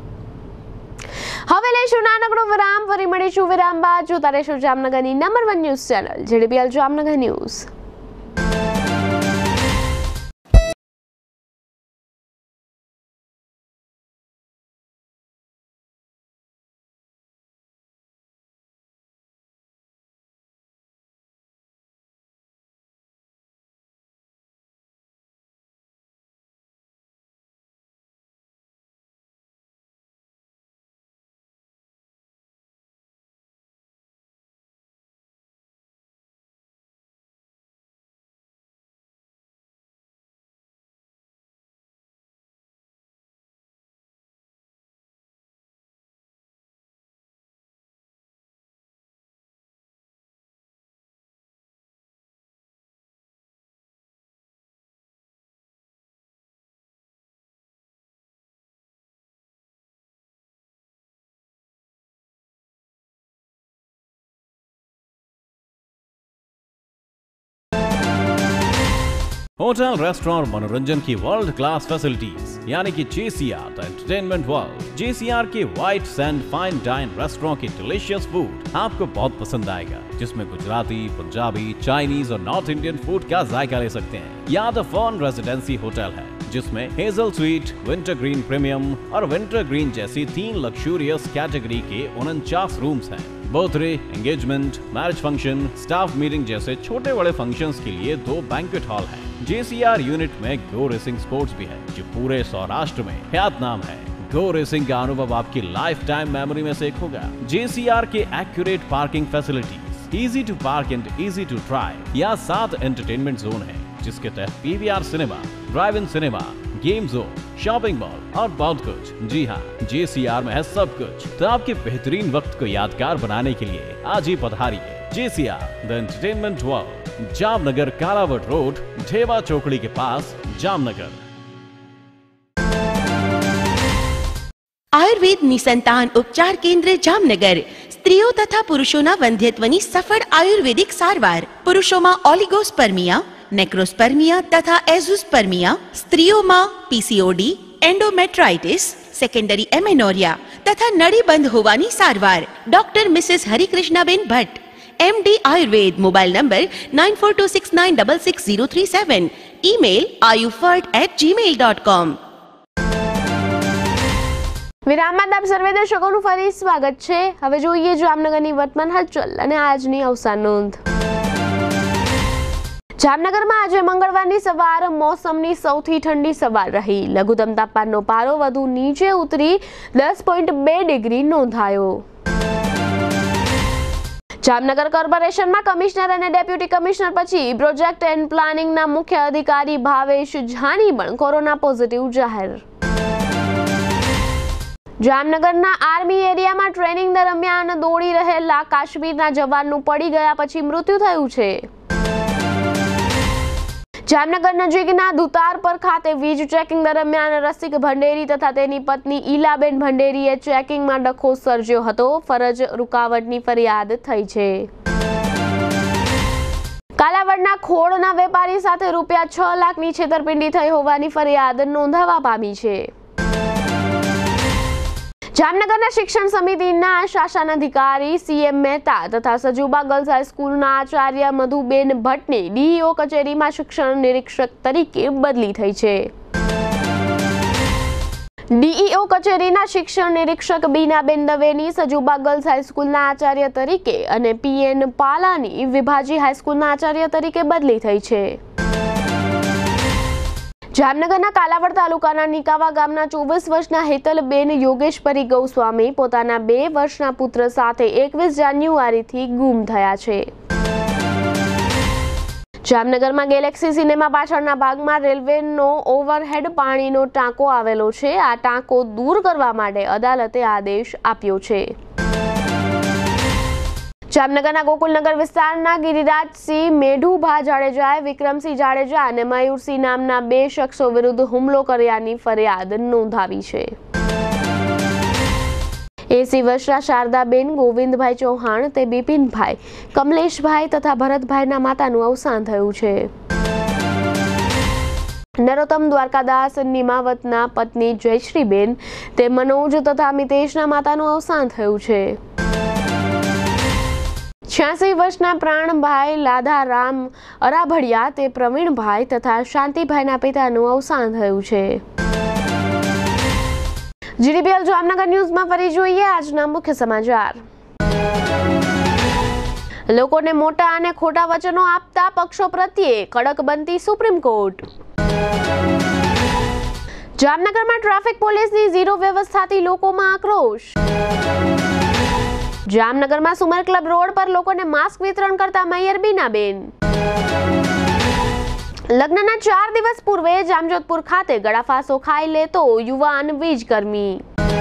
[SPEAKER 1] હવે લઈશું નાનકડો વિરામ. ફરી મળીશું વિરામ બાદ. જોતા રહેશો જામનગરની number one news channel JDPL Jamnagar news.
[SPEAKER 6] Hotel, restaurant, मनोरंजन की वर्ल्ड क्लास फैसिलिटीज यानी कि JCR the entertainment world. JCR के white sand fine dine restaurant की डिलीशियस फूड आपको बहुत पसंद आएगा, जिसमें गुजराती, पंजाबी, चाइनीज और नॉर्थ इंडियन फूड का जायका ले सकते हैं. यहाँ द फॉन रेजिडेंसी होटल है, जिसमें hazel suite, winter green premium और विंटर ग्रीन जैसी तीन लग्जूरियस कैटेगरी के उनचास रूम्स हैं. Birthday, engagement, marriage function, staff meeting जैसे छोटे बड़े फंक्शंस के लिए दो बैंक्वेट हॉल हैं. जेसीआर यूनिट में गो रेसिंग स्पोर्ट्स भी है, जो पूरे सौराष्ट्र में ख्यात नाम है. गो रेसिंग का अनुभव आपकी लाइफ टाइम मेमोरी में से एक होगा. जेसीआर के accurate parking facilities, easy to park and easy to try, या सात एंटरटेनमेंट जोन है, जिसके तहत PVR cinema, drive in cinema, game zone, shopping mall और बहुत कुछ. जी हाँ, जेसीआर में है सब कुछ. तो आपके बेहतरीन वक्त को यादगार बनाने के लिए आज ही पधारिए. JCR the entertainment world, Jamnagar Kalavad road, Dhewa चौकड़ी के पास, जामनगर.
[SPEAKER 9] आयुर्वेद निसंतान उपचार केंद्र जामनगर स्त्रीओ तथा पुरुषोना वंध्यत्वनी सफल आयुर्वेदिक सारवार. पुरुषों ओलिगोस्पर्मिया, नेक्रोस्पर्मिया तथा एजुस्पर्मिया, स्त्रियों में पीसीओडी, एंडोमेट्राइटिस, सेकेंडरी एमेनोरिया तथा नड़ीबंध होवानी सारवार. Doctor Mrs Harikrishnaben Bhatt, MD Ayurveda. Mobile number nine four two six nine double six zero three seven. Email ayufert at Gmail dot com.
[SPEAKER 1] વિરામ બાદ આપ સર્વે દર્શકોનું ફરી સ્વાગત છે. હવે જોઈએ જામનગરની વર્તમાન હલચલ અને આજની અવસાન નોંધ. જામનગરમાં આજે મંગળવારની સવાર મોસમની સૌથી ઠંડી સવાર રહી. લઘુત્તમ તાપમાનનો પારો વધુ નીચે ઉતરી દસ પોઈન્ટ બે ડિગ્રી નોંધાયો. જામનગર કોર્પોરેશનમાં કમિશનર અને ડેપ્યુટી કમિશનર પછી પ્રોજેક્ટ એન્ડ પ્લાનિંગના મુખ્ય અધિકારી ભાવેશ જાની પણ કોરોના પોઝિટિવ જાહેર. જામનગરના આર્મી એરિયામાં ટ્રેનિંગ દરમિયાન દોડી રહેલા કાશ્મીરના જવાનનું પડી ગયા પછી મૃત્યુ થયું છે. જામનગર નજીકના દુતારપર ખાતે વીજ ચેકિંગ દરમિયાન રસિક ભંડેરી તથા તેની પત્ની ઈલાબેન ભંડેરીએ ચેકિંગમાં ડખો સર્જ્યો હતો. ફરજ રૂકાવટની ફરિયાદ થઈ છે. કાલાવડના ખોળના વેપારી સાથે રૂપિયા છ લાખની છેતરપિંડી થઈ હોવાની ફરિયાદ નોંધાવા પામી છે. જામનગરના શિક્ષણ સમિતિના શાસનાધિકારી સીએમ મહેતા તથા સજુબા ગર્લ્સ હાઈસ્કૂલના આચાર્ય મધુબેન ભટ્ટને ડીઈઓ કચેરીમાં શિક્ષણ નિરીક્ષક તરીકે બદલી થઈ છે. ડીઈઓ કચેરીના શિક્ષણ નિરીક્ષક બીનાબેન દવેની સજુબા ગર્લ્સ હાઈસ્કૂલના આચાર્ય તરીકે અને પીએન પાલાની વિભાજી હાઈસ્કૂલના આચાર્ય તરીકે બદલી થઈ છે. જામનગરના કાલાવડ તાલુકાના નિકાવા ગામના ચોવીસ વર્ષના હેતલબેન યોગેશપરી ગૌસ્વામી પોતાના બે વર્ષના પુત્ર સાથે એકવીસ જાન્યુઆરીથી ગુમ થયા છે. જામનગરમાં ગેલેક્સી સિનેમા પાછળના ભાગમાં રેલવેનો ઓવરહેડ પાણીનો ટાંકો આવેલો છે. આ ટાંકો દૂર કરવા માટે અદાલતે આદેશ આપ્યો છે. જામનગરના ગોકુલનગર વિસ્તારના ગિરિરાજસિંહ મેઢુભા જાડેજાએ વિક્રમસિંહ જાડેજા અને મયુરસિંહ નામના બે શખ્સો વિરુદ્ધ હુમલો કર્યાની ફરિયાદ નોંધાવી છે. એસી વર્ષના શારદાબેન ગોવિંદભાઈ ચૌહાણ તે બિપિનભાઈ કમલેશભાઈ તથા ભરતભાઈના માતાનું અવસાન થયું છે. નરોત્તમ દ્વારકાદાસ નિમાવતના પત્ની જયશ્રીબેન તે મનોજ તથા મિતેશના માતાનું અવસાન થયું છે. છ્યાસી વર્ષના પ્રાણભાઈ લાધારામ અરાભડિયા તે પ્રવીણભાઈ તથા શાંતિભાઈના પિતાનું અવસાન થયું છે. જીડીપીએલ જામનગર ન્યૂઝમાં ફરી જોઈએ આજના મુખ્ય સમાચાર. લોકોને મોટા અને ખોટા વચનો આપતા પક્ષો પ્રત્યે કડક બનતી સુપ્રીમ કોર્ટ. જામનગરમાં ટ્રાફિક પોલીસની ઝીરો વ્યવસ્થાથી લોકોમાં આક્રોશ. જામનગરમાં સુમર ક્લબ રોડ પર લોકોને માસ્ક વિતરણ કરતા મેયર બીનાબેન. લગ્નના ચાર દિવસ પૂર્વે જામજોધપુર ખાતે ગળાફાંસો ખાઈ લેતો યુવાન વીજકર્મી.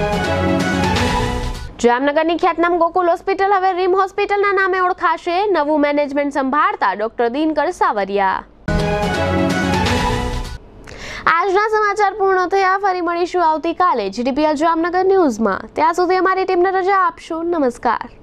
[SPEAKER 1] જામનગરની ખ્યાતનામ ગોકુલ હોસ્પિટલ હવે રીમ હોસ્પિટલના નામે ઓળખાશે. નવું મેનેજમેન્ટ સંભાળતા ડોક્ટર દિનકર સાવરિયા. આજના સમાચાર પૂર્ણ થયા. ફરી મળીશું આવતીકાલે જીડીપીએલ જામનગર ન્યૂઝમાં. ત્યાં સુધી અમારી ટીમને રજા આપશો. નમસ્કાર.